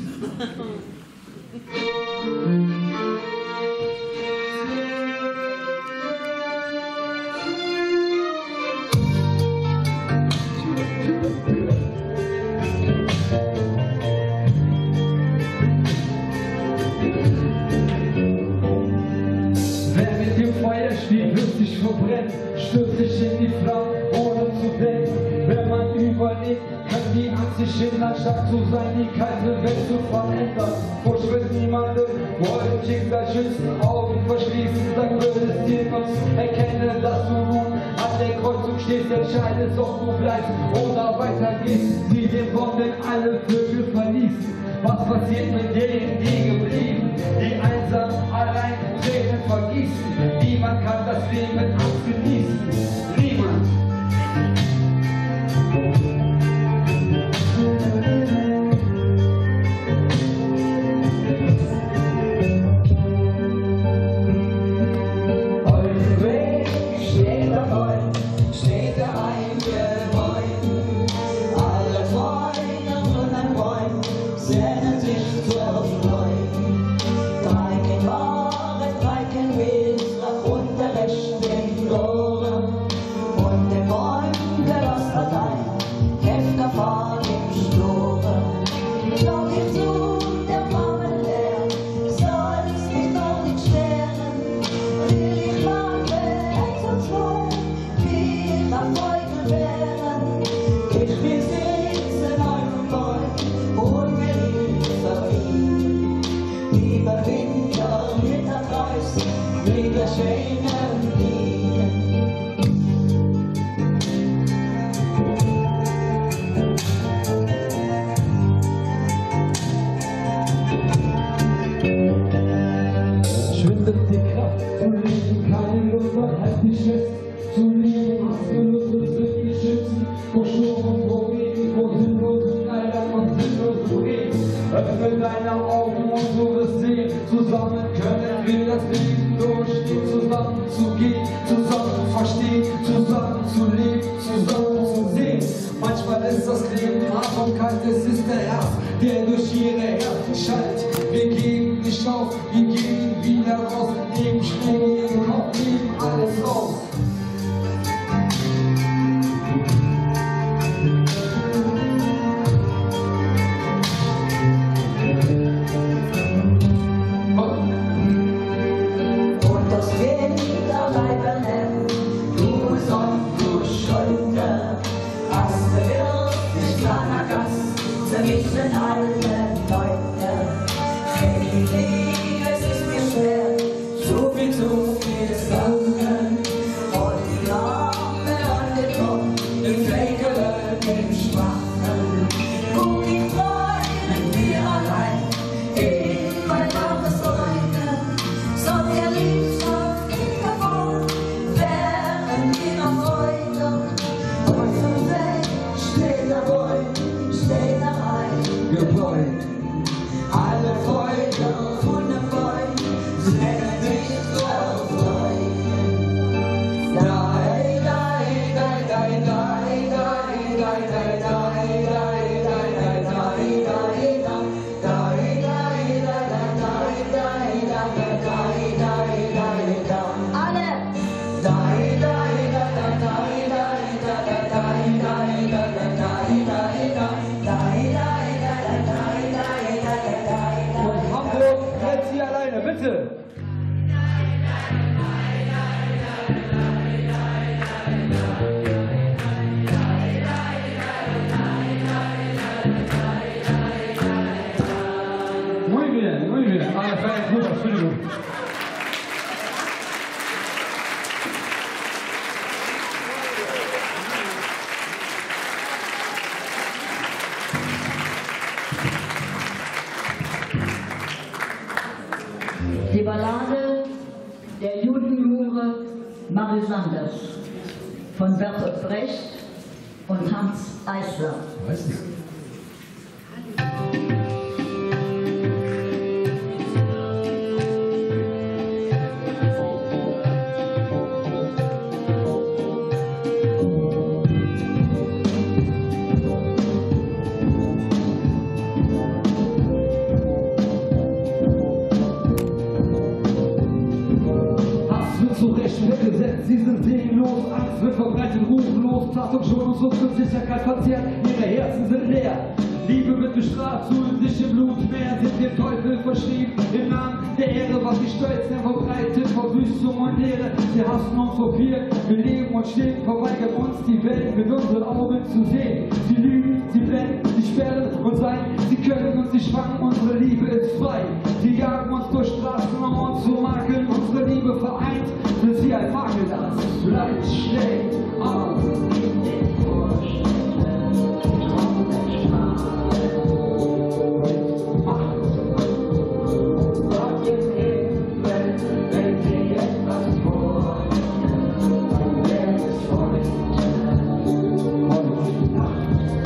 [SPEAKER 6] Wer mit dem Feuer steht, wird sich verbrennen, stürzt sich in die Flamme, ohne zu denken. Wenn man übt übernehmen, können die Ansicht hindern, stark zu sein, die kalte Welt zu verändern. Vorschritt niemandem, wollen Schicksal schützen, Augen verschließen, dann würde es dir nutzen. Erkenne, dass du nun an der Kreuzung stehst, entscheidest, ob du bleibst oder weitergehst. Sieh den Baum, den alle Vögel verließen. Was passiert mit denen, die geblieben, die einsam, allein Tränen vergießen? Niemand kann das Leben ernst genießen. Niemand.
[SPEAKER 2] Die Ballade der Judenhure Marie Sanders von Bertolt Brecht und Hans Eisler.
[SPEAKER 6] Sicherheit verzehrt, ihre Herzen sind leer. Liebe wird bestraft, zu sich im Blut mehr, sind dem Teufel verschrieben. Im Namen der Ehre, was ich Stolz, der verbreitet Verwüstung und Leere. Sie hassen uns so viel, wir leben und stehen, verweigern uns die Welt mit unseren Augen zu sehen. Sie lügen, sie blenden, sie sperren uns ein, sie können uns nicht fangen, unsere Liebe ist frei. Sie jagen uns durch Straßen, um uns zu makeln, unsere Liebe vereint, für sie ein Makel, das Fleisch schlägt auf in den Vorstädten, die Trommelschlagen. Gott im Himmel, wenn sie etwas wollten, dann wäre es heute Nacht.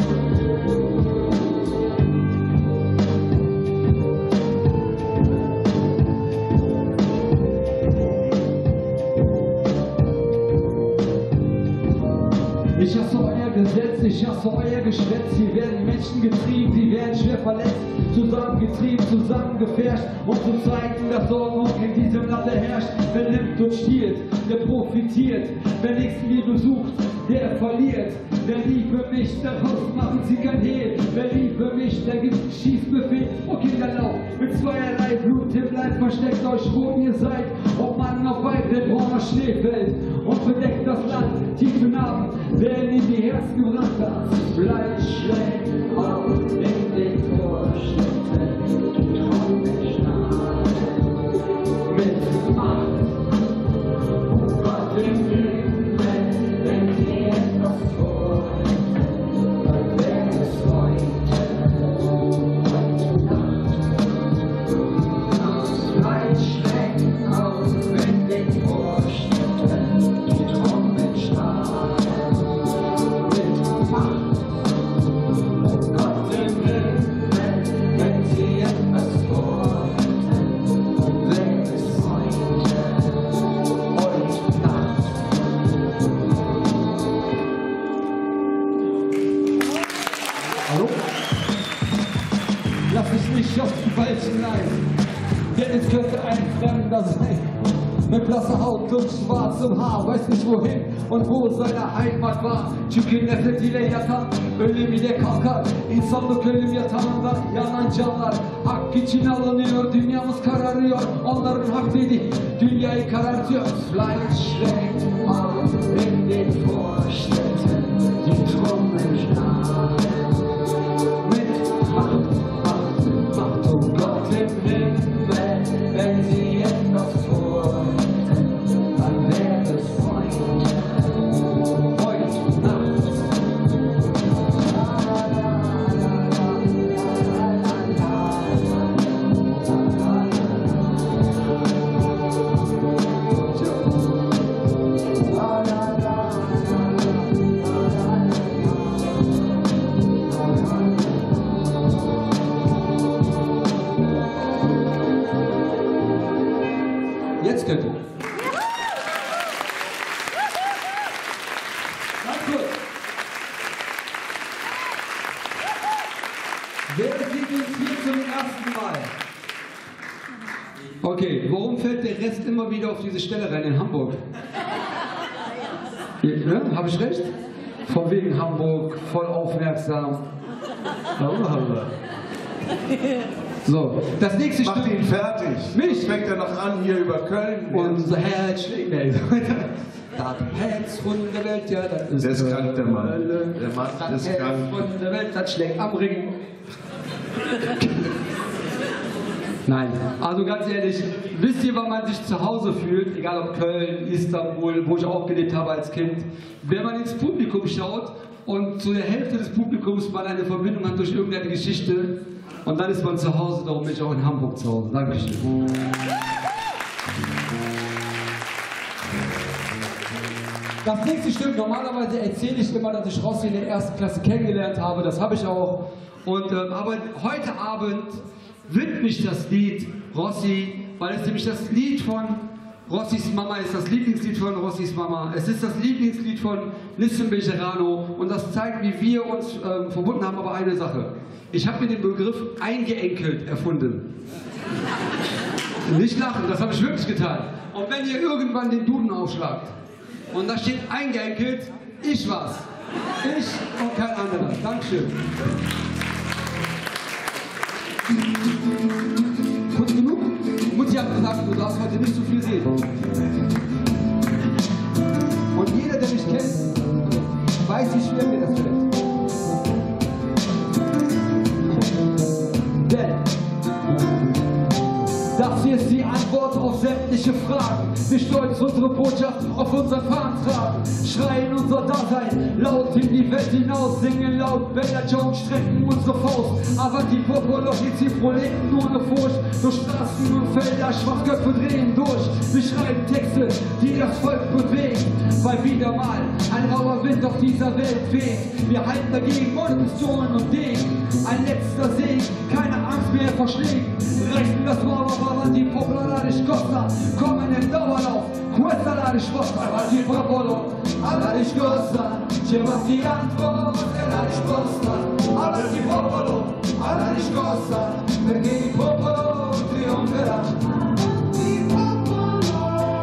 [SPEAKER 6] Ich hasse euer Gesetz, ich hasse euer Geschwätz. Hier werden Menschen getrieben, sie werden schwer verletzt, zusammengetrieben, zusammengefärscht, um zu zeigen, dass Ordnung in diesem Lande herrscht. Wer nimmt und stiehlt, der profitiert. Wer Nächstenliebe sucht, der verliert. Wer Liebe mich, daraus machen sie kein Hehl. Wer Liebe mich, der gibt Schießbefehl. Oh Kinderlauf, mit zweierlei Blut im Leib, versteckt euch, wo ihr seid. Ob Mann auf Weib, der brauner Schnee fällt und bedeckt das Land. Tiefe Narben werden in die Herzen gebracht. Das Fleisch schlägt auf in den Vorstädten, die Trommelschlagen mit Macht. Gott im Himmel, wenn sie etwas wollten, dann wäre es heute Nacht. Das Fleisch schlägt auf in den Vorstädten, die Trommelschlagen mit Macht. Gott im Himmel, wenn sie etwas wollten, wäre es heute Nacht. Hallo? Lass dich nicht auf die falschen leiten, denn es könnte ein Fremder sein. Mit blasser Haut und schwarzem Haar, weiß nicht wohin und wo seine Heimat var. Çünkü nefret ile yatan, ölüm ile kalkar. İnsanlık ölüm yatağında yanan canlar. Hak için alınıyor, dünyamız kararıyor. Onların hak dediği dünyayı karartıyor. Fleisch schlägt auf in den Vorstädten, die Trommelschlagen mit Macht, Macht, Macht. Oh Gott im Himmel, wenn sie etwas wollten, dann wäre es heute Nacht. Jetzt könnt ihr. Danke. Wer sieht uns hier zum ersten Mal? Okay, warum fällt der Rest immer wieder auf diese Stelle rein in Hamburg? Ja, habe ich recht? Von wegen Hamburg, voll aufmerksam. So, das nächste
[SPEAKER 7] Macht
[SPEAKER 6] Stück.
[SPEAKER 7] ihn fertig.
[SPEAKER 6] Mich?
[SPEAKER 7] Sonst fängt er noch an hier über Köln.
[SPEAKER 6] Unser Herz schlägt. Nee. Das Herz von der Welt, ja, das ist.
[SPEAKER 7] Der ist krank, der Mann. Der Mann
[SPEAKER 6] Das
[SPEAKER 7] ist
[SPEAKER 6] Herz
[SPEAKER 7] krank.
[SPEAKER 6] von der Welt, das schlägt am Ring. Nein, also ganz ehrlich, wisst ihr, wann man sich zu Hause fühlt, egal ob Köln, Istanbul, wo ich auch gelebt habe als Kind, wenn man ins Publikum schaut und zu der Hälfte des Publikums man eine Verbindung hat durch irgendeine Geschichte und dann ist man zu Hause, darum bin ich auch in Hamburg zu Hause. Dankeschön. Das nächste Stück, normalerweise erzähle ich immer, dass ich Rossi in der ersten Klasse kennengelernt habe, das habe ich auch. Und, aber heute Abend widme ich das Lied Rossi, weil es nämlich das Lied von Rossis Mama ist, das Lieblingslied von Rossis Mama. Es ist das Lieblingslied von Nissim Bejerano und das zeigt, wie wir uns verbunden haben, aber eine Sache. Ich habe mir den Begriff eingeenkelt erfunden. Nicht lachen, das habe ich wirklich getan. Und wenn ihr irgendwann den Duden aufschlagt und da steht eingeenkelt, ich war's. Ich und kein anderer. Dankeschön. Kurz genug? Muss ich ab. gesagt, du darfst heute nicht so viel reden. Und jeder, der mich kennt, weiß, wie schwer mir das fällt. Denn das hier ist die Antwort auf sämtliche Fragen. Wir stolz unsere Botschaft auf unseren Fahnen tragen. Schreien unser Dasein laut in die Welt hinaus. Singen laut, Bella Jones strecken unsere Faust. Aber die Popolo, die Proleten nur eine Furcht. Durch Straßen und Felder, Schwachköpfe drehen durch. Wir schreiben Texte, die das Volk bewegen. Weil wieder mal ein rauer Wind auf dieser Welt weht. Wir halten dagegen ohne Pistolen und Degen. Ein letzter Segen, keine Angst mehr vor Schlägen. Rechten das Mauer, die Popolo la riscossa. Kommen im Dauerlauf, questa la risposta. Avanti popolo, alla riscossa. C'è die Antwort e la risposta. Avanti popolo, alla riscossa. Perché il popolo trionferà. Il popolo.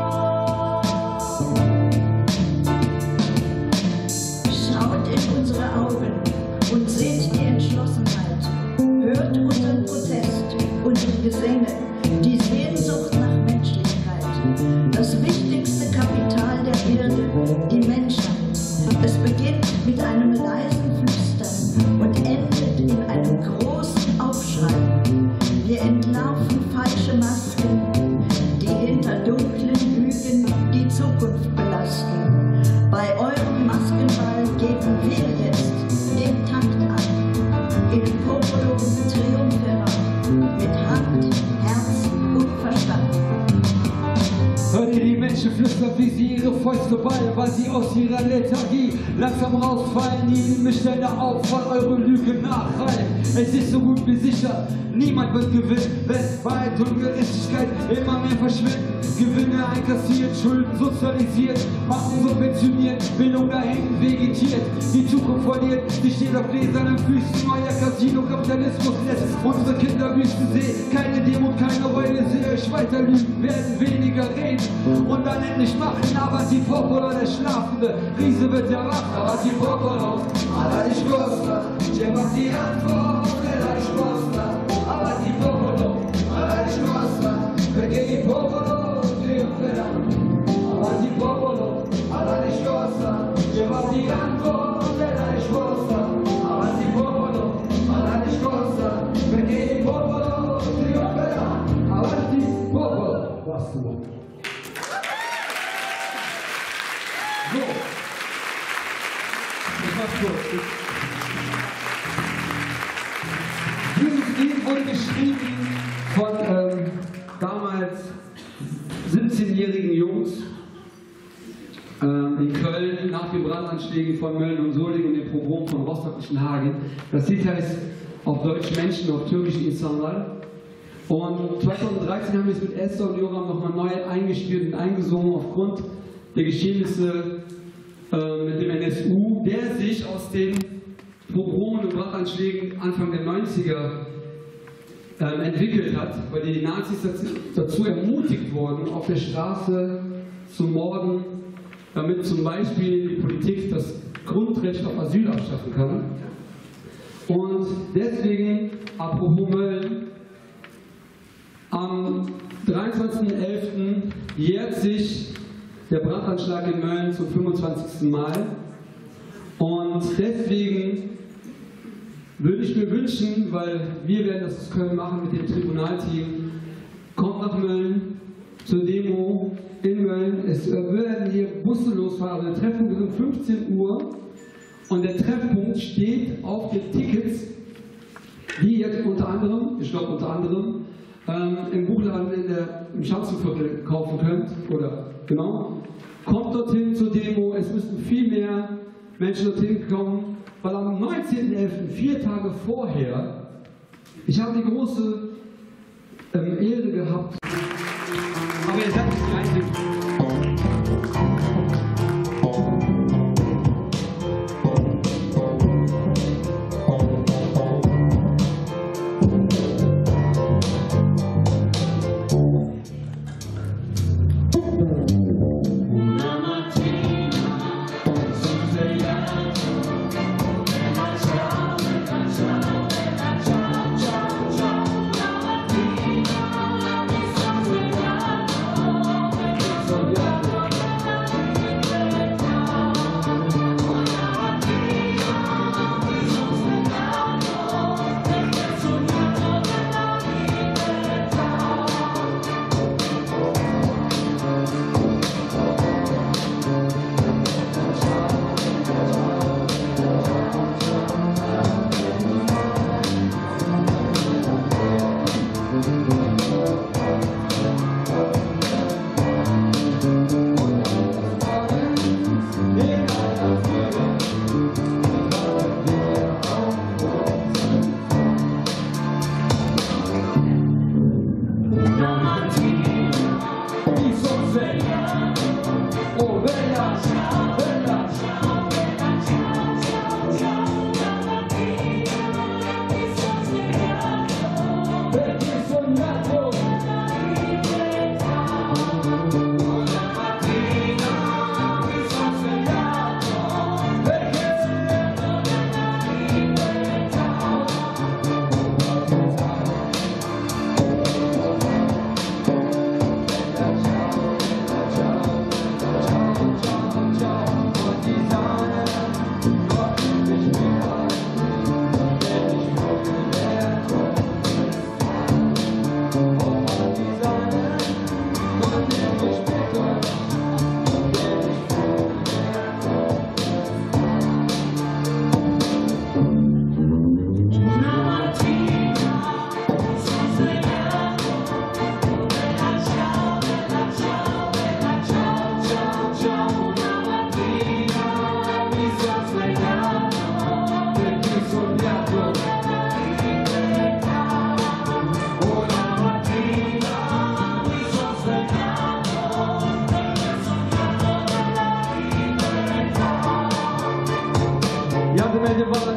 [SPEAKER 2] Schaut in unsere Augen und seht die Entschlossenheit. Hört unseren Protest, unsere Gesänge, die Sehnsucht nach Menschlichkeit. Das wichtigste Kapital der Erde, die Menschheit. Es beginnt mit einem leisen Flüstern und endet in einem großen Aufschrei. Wir entlarven falsche Masken, die hinter dunklen Lügen die Zukunft belasten. Bei eurem Maskenball geben wir jetzt den Takt an. Il popolo triumpherà mit Hand, Herz und Verstand.
[SPEAKER 6] Hört ihr die Menschen flüstern, wie sie ihre Fäuste ballen, weil sie aus ihrer Lethargie langsam rausfallen. Ihnen mischt der auf, weil eure Lügen nachhallen. Es ist so gut wie sicher, niemand wird gewinnen, wenn Wahrheit und Gerechtigkeit immer mehr verschwinden. Gewinne einkassiert, Schulden sozialisiert, Massen subventioniert, Bildung dahin vegetiert. Die Zukunft verliert, sie steht auf gläsernen Füßen. Neuer Casino-Kapitalismus lässt unsere Kinder Wüstensee. Keine Demut, keine Reue, sehe euch weiter lügen, werden weniger reden und dann endlich machen. Aber die Popolo, der Schlafende, Riese wird erwacht. Aber die Popolo, alla riscossa, c'è die Antwort e la risposta. Aber die Popolo, alla riscossa, perché il popolo trionferà. Aber die Popolo, alla riscossa, c'è die Antwort e la risposta. Aber die Popolo, alla riscossa, perché il popolo trionferà. Avanti popolo. Was du? So, ich mach's kurz. Dieses Lied wurde geschrieben von damals 17-jährigen Jungs in Köln nach den Brandanschlägen von Mölln und Solingen und dem Pogrom von Rostock-Lichtenhagen. Das Lied heißt auf Deutsch Menschen, auf Türkisch Insanlar. Und 2013 haben wir es mit Esther und Joram nochmal neu eingespielt und eingesungen aufgrund der Geschehnisse mit dem NSU, der sich aus den Pogromen und Brandanschlägen Anfang der 90er entwickelt hat, weil die Nazis dazu ermutigt wurden, auf der Straße zu morden, damit zum Beispiel die Politik das Grundrecht auf Asyl abschaffen kann. Und deswegen, apropos Mölln, am 23.11. jährt sich der Brandanschlag in Mölln zum 25. Mal. Und deswegen würde ich mir wünschen, weil wir werden das in Köln machen mit dem Tribunalteam, kommt nach Mölln zur Demo in Mölln. Es werden hier Busse losfahren. Der Treffpunkt ist um 15 Uhr und der Treffpunkt steht auf den Tickets, die ihr unter anderem, ich glaube unter anderem, im Buchladen im Schanzenviertel kaufen könnt. Oder genau. Kommt dorthin zur Demo. Es müssen viel mehr Menschen dorthin kommen, weil am 19.11., 4 Tage vorher, ich habe die große Ehre gehabt, aber ihr seid nicht die Einzigen.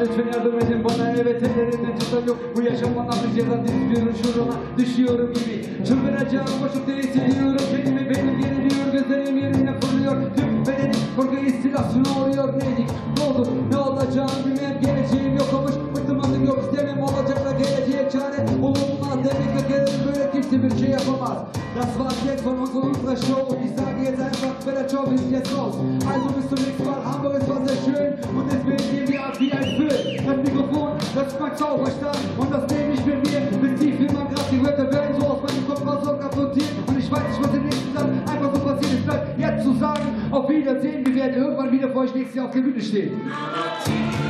[SPEAKER 6] lütfen yardım edin bana. Evet ellerimden tutan yok. Bu yaşam bana bir ceza düşüyorum şurana. Düşüyorum gibi. Çıldıracağım boşlukta hissediyorum. Kendimi benim geriliyor. Gözlerim yerimden fırlıyor. Tüm bedenim korku istilasına uğruyor. Neydik? Ne olur? Ne olacağım bilmem. Geleceğim yok olmuş. Bıktım artık yok istemem. Olacakla geleceğe çare bulunmaz. Demek ki gelir böyle kimse bir şey yapamaz. Das war jetzt von unserer Show. Ich sage jetzt einfach, wer der Job ist jetzt raus. Also bis zum nächsten Mal. Hamburg, es war sehr schön. Und deswegen gehen wir ab wie ein Film. Das Mikrofon, das ist mein Zauberstab. Und das nehme ich mit mir. Bis tief in mein Gras. Die Wörter werden so aus meinem Kopf raus und applaudiert. Und ich weiß nicht, was im nächsten Tag einfach so passiert. Es bleibt jetzt zu sagen, auf Wiedersehen. Wir werden irgendwann wieder vor euch nächstes Jahr auf der Bühne stehen.